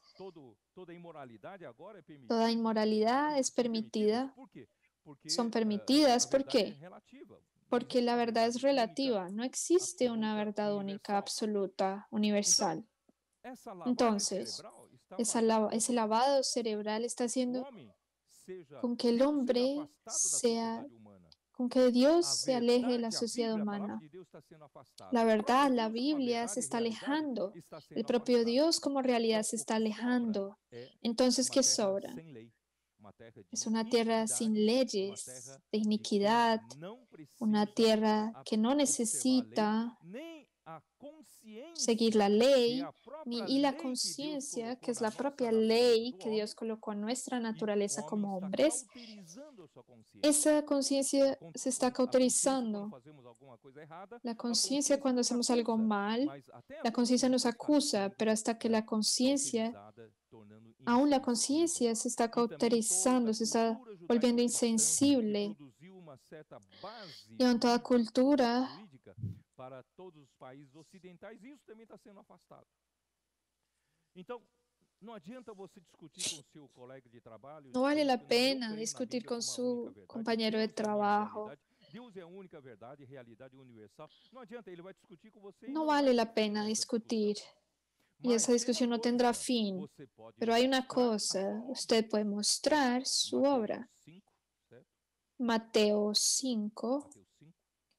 toda inmoralidad es permitida. Son permitidas. ¿Por qué? Porque la verdad es relativa. No existe una verdad única, absoluta, universal. Entonces, ese lavado cerebral está haciendo con que el hombre sea, con que Dios se aleje de la sociedad humana. La verdad, la Biblia se está alejando. El propio Dios como realidad se está alejando. Entonces, ¿qué sobra? Es una tierra sin leyes, de iniquidad, una tierra que no necesita seguir la ley, ni y la conciencia, que es la propia ley que Dios colocó en nuestra naturaleza como hombres. Esa conciencia se está cauterizando. La conciencia, cuando hacemos algo mal, la conciencia nos acusa, pero hasta que la conciencia, aún la conciencia se está cauterizando, se está volviendo insensible certa base y aún toda cultura. jurídica para todos os países ocidentais, e isso também está sendo afastado. Então, não adianta você discutir com o seu colega de trabalho. No vale la dizendo que, "Não, eu pena creio na discutir Bíblia con como a única su verdade. compañero de Deus é a minha trabajo. realidade. Deus é a única verdade, realidade universal." Não adianta, ele vai discutir com você e No não vale vai la ter fim pena essa discutir discussão. y Mas esa tem uma discusión no tendrá coisa, fin. você pode Pero hay una mostrar a cosa, sua obra. usted puede mostrar su Mateus obra. cinco, certo? Mateo cinco. Mateus cinco.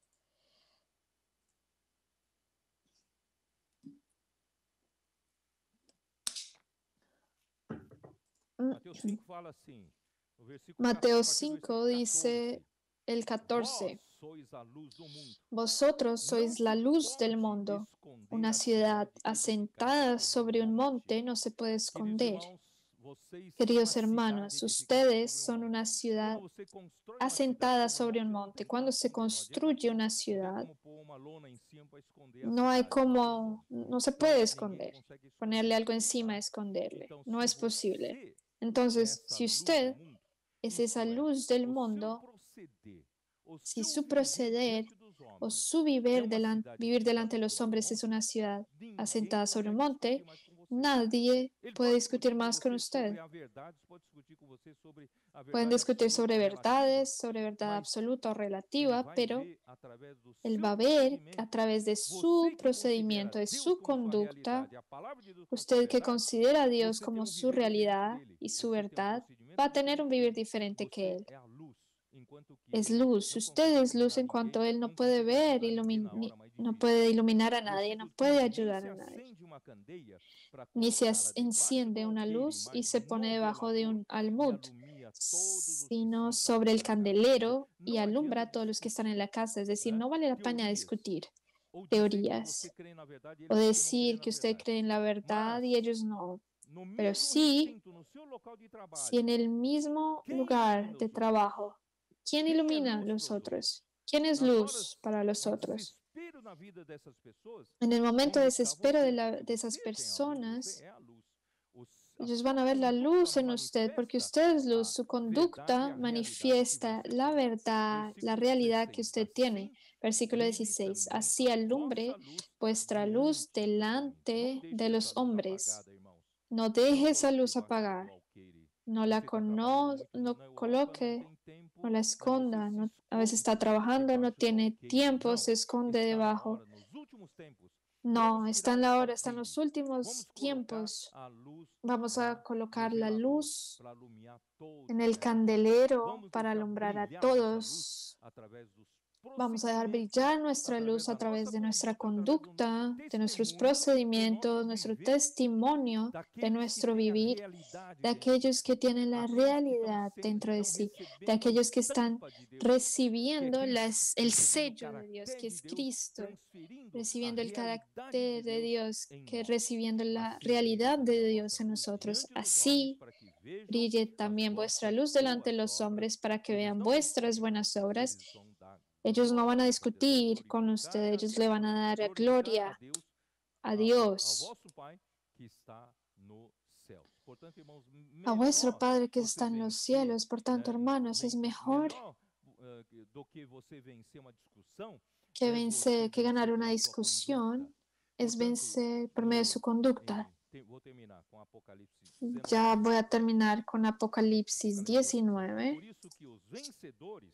Mateus cinco fala assim, no versículo Mateo a partir do cinco versículo dice el Vós catorce. sois a luz do mundo. Vosotros Não sois la se luz del pode mundo. esconder Una a ciudad cidade edificada asentada sobre un monte no se puede Queridos esconder. irmãos, vocês Queridos são a hermanos, cidade edificada ustedes sobre um son monte. una ciudad Quando você constrói uma asentada cidade sobre un um monte. monte, Cuando não se tem como esconder, construye una não adianta, ciudad, não tem como pôr uma lona em cima para esconder a no hay cidade, não tem como, como. no se Então, puede ninguém esconder. consegue esconder, Ponerle algo encima tá? y esconderle. Então, No se es posible. você Entonces, essa si luz do usted mundo, es isto esa é, luz del o seu mundo, proceder, o si seu su viver proceder diante dos o homens su é vivir, uma delan- cidade vivir delante de edificada los sobre um hombres es monte, una ciudad ninguém asentada sobre un consegue monte, discutir mais com você. nadie Ele puede pode discutir discutir com más con você usted. sobre a verdade, pode discutir com você sobre a Pueden verdade discutir absoluta sobre ou relativa, verdades, sobre verdad mas absoluta o ele relativa, vai pero ver através do él seu va a ver procedimento. a través de Você su que procedimiento, considera de Deus su como sua conducta, realidade, a palavra de Deus como sua usted que verdade, considera a Dios você tem como um su viver diferente realidad dele. y su Você tem um verdad, procedimento va a tener diferente un vivir dele. diferente que Você Él. é a luz, enquanto que Es ele luz, não usted consegue es luz iluminar en cuanto ninguém, Él no não puede consegue ver, ajudar ninguém ilumin- na ni- hora mais no difícil. puede iluminar a nadie, no Versículo puede quinze, ayudar nem a se nadie. acende uma candeia para Ni se colocá-la as- debaixo do enciende una alqueire, luz y mas se pone no debajo de velador, un e almud, alumia todos os que sino se encontram sobre el na casa. Ou seja, candelero y não alumbra adianta a todos los que están en discutir, la casa. Es decir, né, no vale la pena teorias, discutir ou dizer que você teorías crê na verdade e o eles que não decir creem na que usted verdade. cree en la verdad Mas, y ellos no. no Pero mesmo sí, recinto, no seu local de si trabalho, en el mismo quem lugar ilumina de os outros? trabajo, ¿quién Quem é ilumina a luz para los os outros? otros? ¿Quién es Nas horas luz para los de otros? desespero na vida dessas pessoas, En el vão momento de buscar desespero de, você, la- porque de esas você tem a luz, você personas, é a luz. Os, a ellos sua van a ver la conduta luz en usted porque manifesta usted es a luz. Su verdade e conducta a realidade que manifiesta você la tem. verdad, la Versículo realidad que dezesseis. usted tiene. Assim Versículo brilhe dieciséis. também Así a alumbre vossa luz vuestra luz diante dos homens. Não delante deixe de essa los luz hombres. apagada, irmãos. No Não deje esa coloque luz debaixo do apagar. alqueire. No la Você está trabalhando cono, muito no na Europa, não coloque, tem tempo, no la mas você esconda. se No- a veces está esconde trabajando, no debaixo do tiene alqueire. tiempo, Não, se esconde está na debajo. hora, nos últimos tempos. No, Vamos está tirar en o la hora, está en alqueire. los últimos Vamos colocar tiempos. a luz Vamos a lá colocar no la velador luz para alumiar todos en el nessa casa. candelero Vamos para deixar alumbrar a brilhar nossa luz todos. através dos Vamos a dejar procedimentos, brillar nuestra através luz a da través nossa de nuestra conduta, através do nosso conducta, de nuestros testemunho, do procedimientos, nosso nuestro viver, testimonio, de daqueles que nuestro têm a vivir, realidade de dentro de aquellos que si, tienen la aqueles que estão realidad sendo, dentro de estão sí, de recebendo a aquellos que están estampa de Deus, que é recibiendo Cristo, las- el recebendo o sello de Dios, caráter que de es Deus, Cristo, transferindo a recibiendo el realidade carácter de de Deus Dios, em que nós. recibiendo la Assim realidad brilhe também de a Dios vossa en luz nosotros. diante dos homens, Así para que vejam brille as también vuestra vossas luz delante de boas los obras, hombres para que eles vean não vão vuestras discutir com buenas você, obras. eles vão dar Ellos no van a glória a Deus, vão discutir con glorificar usted, a ellos Deus, le van a dar glorificar a gloria Deus, a a, a, a Dios, vosso Pai que está nos céus. Portanto, irmãos, a vuestro melhor Padre que você está en los vencer, cielos. Por tanto, né, hermanos, es men- mejor melhor uh, do que você vencer uma discussão, que é você vencer, que ganar vencer una pela sua conduta. discusión, es Portanto, vencer por medio de no, su conducta. em, te- vou terminar com Apocalipse dezenove. Ya voy a terminar con Apocalipsis Apocalipse diecinueve. Por isso que os vencedores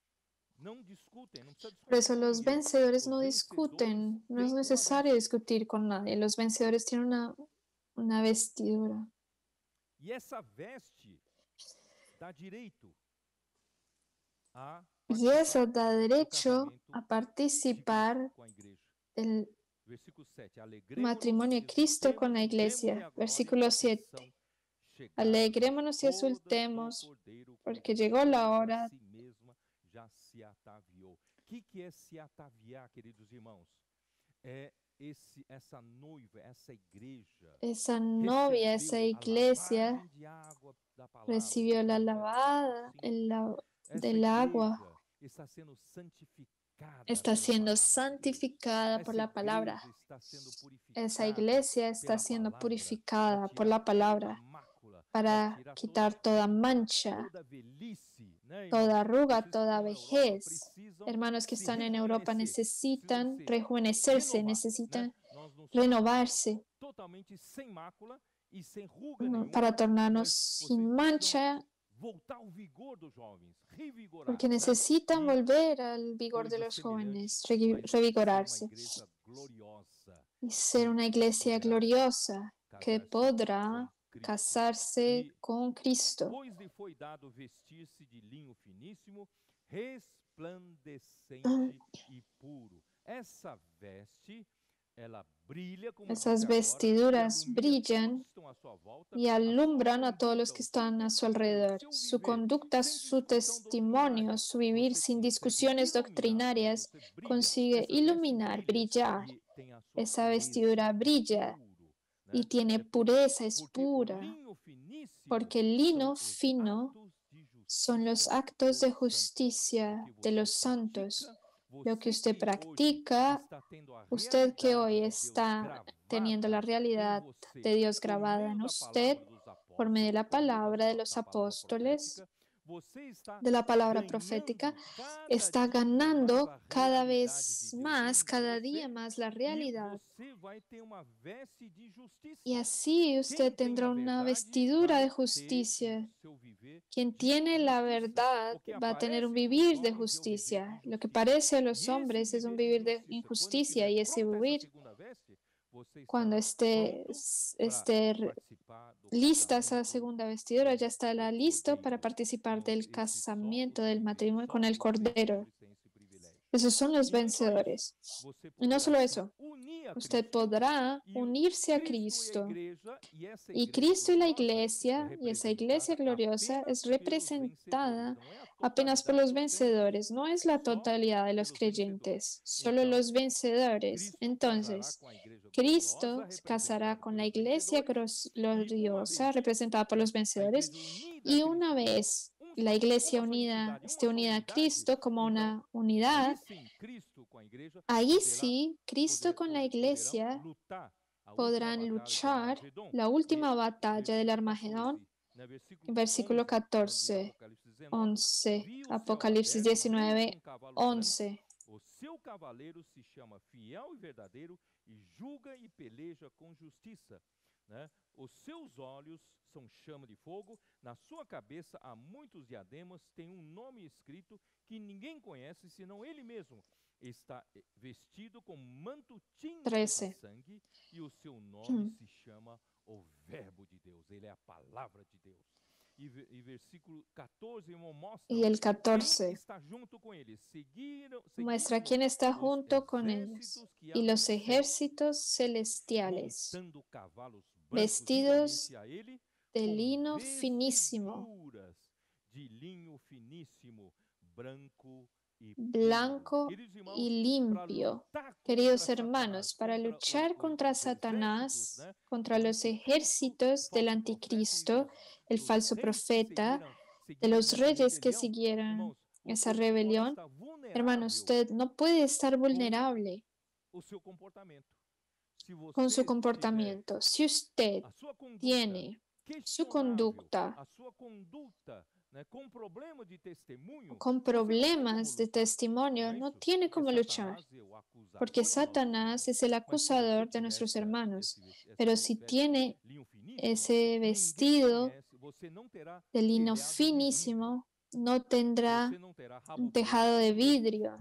não discutem, não precisa Por discutir eso com los ninguém. vencedores Os no vencedores discuten, no es têm uma necesario veste. discutir con nadie. Los vencedores tienen una, una vestidura. E essa veste dá direito a Y eso participar da do derecho casamento a de participar Cristo com a igreja. del Versículo sete. Alegremos-nos matrimonio de e Cristo con la exultemos, iglesia. demos-lhe a glória, Versículo porque siete. são chegadas Alegrémonos y as bodas do exultemos, Cordeiro, porque cuja llegó la esposa hora. a si mesma já se ataviou. O que, que é se ataviar, queridos irmãos? É esse, essa noiva, essa igreja Esa novia, esa recebeu a iglesia lavagem de água da palavra. recibió la Efésios lavada cinco. el la- Essa del agua. igreja está sendo santificada Está pela siendo palavra de Deus. santificada por Essa la palabra. igreja está sendo purificada Esa iglesia está pela siendo palavra, purificada para por tirar la toda palabra mácula, para tirar quitar toda culpa, mancha, toda velhice, toda arruga, toda vejez. Hermanos que están en Europa necesitan rejuvenecerse, necesitan renovarse para tornarnos sin mancha, porque necesitan volver al vigor de los jóvenes, revigorarse y ser una iglesia gloriosa que podrá casarse con Cristo. Esas vestiduras brillan y alumbran a todos los que están a su alrededor. Su conducta, su testimonio, su vivir sin discusiones doctrinarias consigue iluminar, brillar. Esa vestidura brilla y tiene pureza, es pura, porque el lino fino son los actos de justicia de los santos. Lo que usted practica, usted que hoy está teniendo la realidad de Dios grabada en usted por medio de la palabra de los apóstoles, de la palabra profética, está ganando cada vez más, cada día más la realidad. Y así usted tendrá una vestidura de justicia. Quien tiene la verdad va a tener un vivir de justicia. Lo que parece a los hombres es un vivir de injusticia, y ese vivir, cuando esté, esté lista esa segunda vestidura, ya estará listo para participar del casamiento, del matrimonio con el Cordero. Esos son los vencedores. Y no solo eso, usted podrá unirse a Cristo. Y Cristo y la iglesia, y esa iglesia gloriosa, es representada apenas por los vencedores. No es la totalidad de los creyentes, solo los vencedores. Entonces, Cristo se casará con la iglesia gloriosa, representada por los vencedores, y una vez la iglesia unida esté unida a Cristo como una unidad, ahí sí, Cristo con la iglesia podrán luchar la última batalla del Armagedón. Versículo catorce, once, Apocalipsis diecinueve, once. O seu cavaleiro se chama Fiel e Verdadeiro e julga e peleja com justiça, né? Os seus olhos são chama de fogo, na sua cabeça há muitos diademas, tem um nome escrito que ninguém conhece senão ele mesmo. Está vestido com manto tinto de sangue e o seu nome se chama o Verbo de Deus. Ele é a palavra de Deus. Y, y versículo catorce muestra y el catorce está junto con ellos. Seguiron, muestra quién está junto con ellos y los ejércitos celestiales vestidos de lino finísimo, blanco y limpio. Queridos hermanos, para luchar contra Satanás, contra los ejércitos del anticristo, el falso profeta, de los reyes que siguieron esa rebelión, hermano, usted no puede estar vulnerable con su comportamiento. Si usted tiene su conducta con problemas de testimonio, no tiene cómo luchar, porque Satanás es el acusador de nuestros hermanos. Pero si tiene ese vestido de lino finísimo, no tendrá un tejado de vidrio,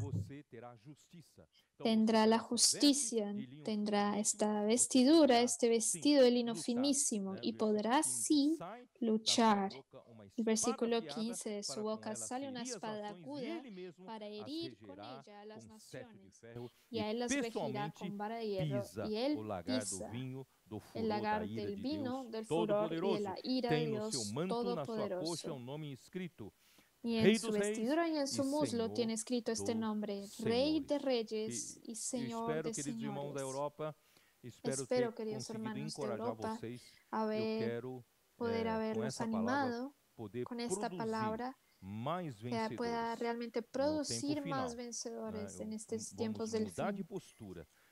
tendrá la justicia, tendrá esta vestidura, este vestido de lino finísimo, y podrá así luchar. El versículo quince, de su boca sale una espada aguda para herir con ella a las naciones, y a él las regirá con vara de hierro, y él pisa el lagar del vino, del furor y de la ira de Dios Todopoderoso. Y en su vestidura y en su muslo tiene escrito este nombre: Rey de Reyes y Señor de Señores. Espero, queridos hermanos de Europa, haber, poder haberlos animado con esta palabra, que pueda realmente producir más vencedores en estos tiempos del fin.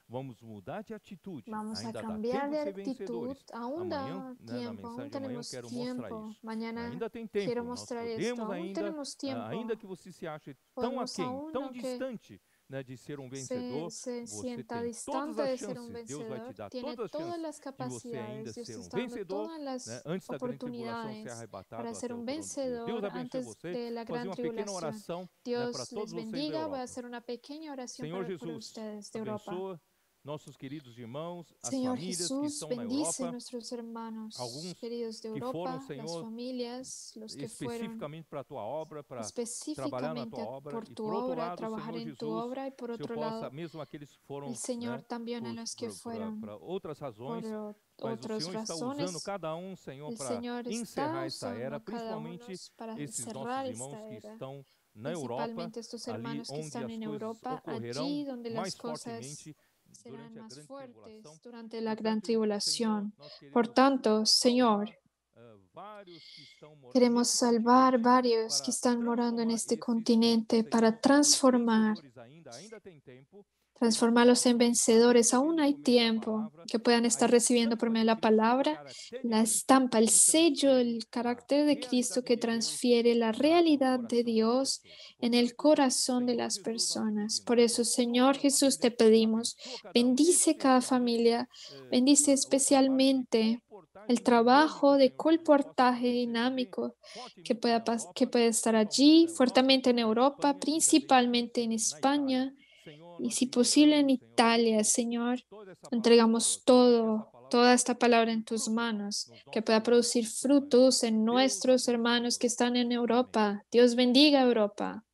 Vamos mudar de atitude. Vamos a Ainda dá cambiar tempo de de ser actitud. vencedores. Aún Amanhã, da né, na tiempo, aún mensagem de amanhã, eu tenemos quero mostrar tiempo. isso. Mañana Ainda tem quiero tempo. Nós mostrar esto. podemos Aún ainda, tenemos ah, ainda tiempo. que você se ache tão Podemos aquém, aún, tão aunque distante, né, de ser um se, vencedor, se você sienta tem todas distante as de ser un chances. Deus vai te vencedor, dar tiene todas as todas chances las de você ainda capacidades. Dios te ser um está dando vencedor, todas né, las antes da grande tribulação ser oportunidades para arrebatado ser até o un trono de Deus. Deus vencedor abençoe antes você. de la Fazer gran uma pequena tribulación. oração, né, para Dios todos les vocês da bendiga. Voy a Europa. hacer una pequeña oración Senhor para, por Jesus, ustedes de Europa. abençoa nossos queridos irmãos, as Señor famílias que Jesús, estão na bendice a Europa, nuestros hermanos alguns queridos de que foram, Europa, las Senhor, familias, los que fueron especificamente para a tua obra, para trabalhar na tua específicamente obra. por E tu por outro obra, lado, trabajar Senhor en tu Jesus, obra, y por se eu otro possa, lado, mesmo aqueles que foram, el Señor né, también a por, los que por, fueron para outras por razões, o- mas o otras Senhor está usando razones. cada um, Senhor, El para Señor encerrar está essa era, usando cada uno principalmente para esses cerrar nossos esta irmãos que era, estão na Europa, principalmente estos ali hermanos que onde están as en coisas Europa, ocorrerão allí donde las mais cosas fortemente serán durante a más grande fuertes tribulação. durante la gran Portanto, Senhor, tribulación. nós Por queremos tanto, Señor, salvar ah, vários que estão morando queremos nesse salvar continente varios que para están morando en transformar este esses, continente, para Senhor, os transformar, vencedores ainda, ainda tem tempo, que eles transformarlos en possam estar vencedores. Aún recebendo hay por meio da tiempo palavra que puedan a estar recibiendo por estampa medio de de la Cristo, o palabra caráter de la Cristo estampa, el que sello, transfere el a carácter de Cristo realidade que de Deus transfiere la na, no realidad de coração das Dios pessoas. en el Portanto, corazón de Senhor las Jesus, nós te personas. pedimos, Por eso, abençoa Señor cada Jesús, te família, pedimos, abençoa cada um, bendice cada especialmente familia, eh, bendice ah, o trabalho de especialmente el colportagem trabajo dinâmica, de Senhor Jesus, possa colportaje se desenvolver dinámico que fortemente pueda, na pas- que Europa, puede estar principalmente allí, na Europa, fuertemente en na Europa, Espanha e também, se principalmente en possível, na Itália. España Senhor, y nós si te posible en entregamos, Senhor, Italia, todo, Señor. toda essa palavra nas Entregamos tuas mãos, que essa todo, palavra toda possa esta palabra produzir en tus fruto manos, nos que nossos pueda irmãos producir que estão na Europa. frutos en Deus nuestros abençoe a hermanos que Europa. están en Amém. Europa. Dios bendiga a Europa.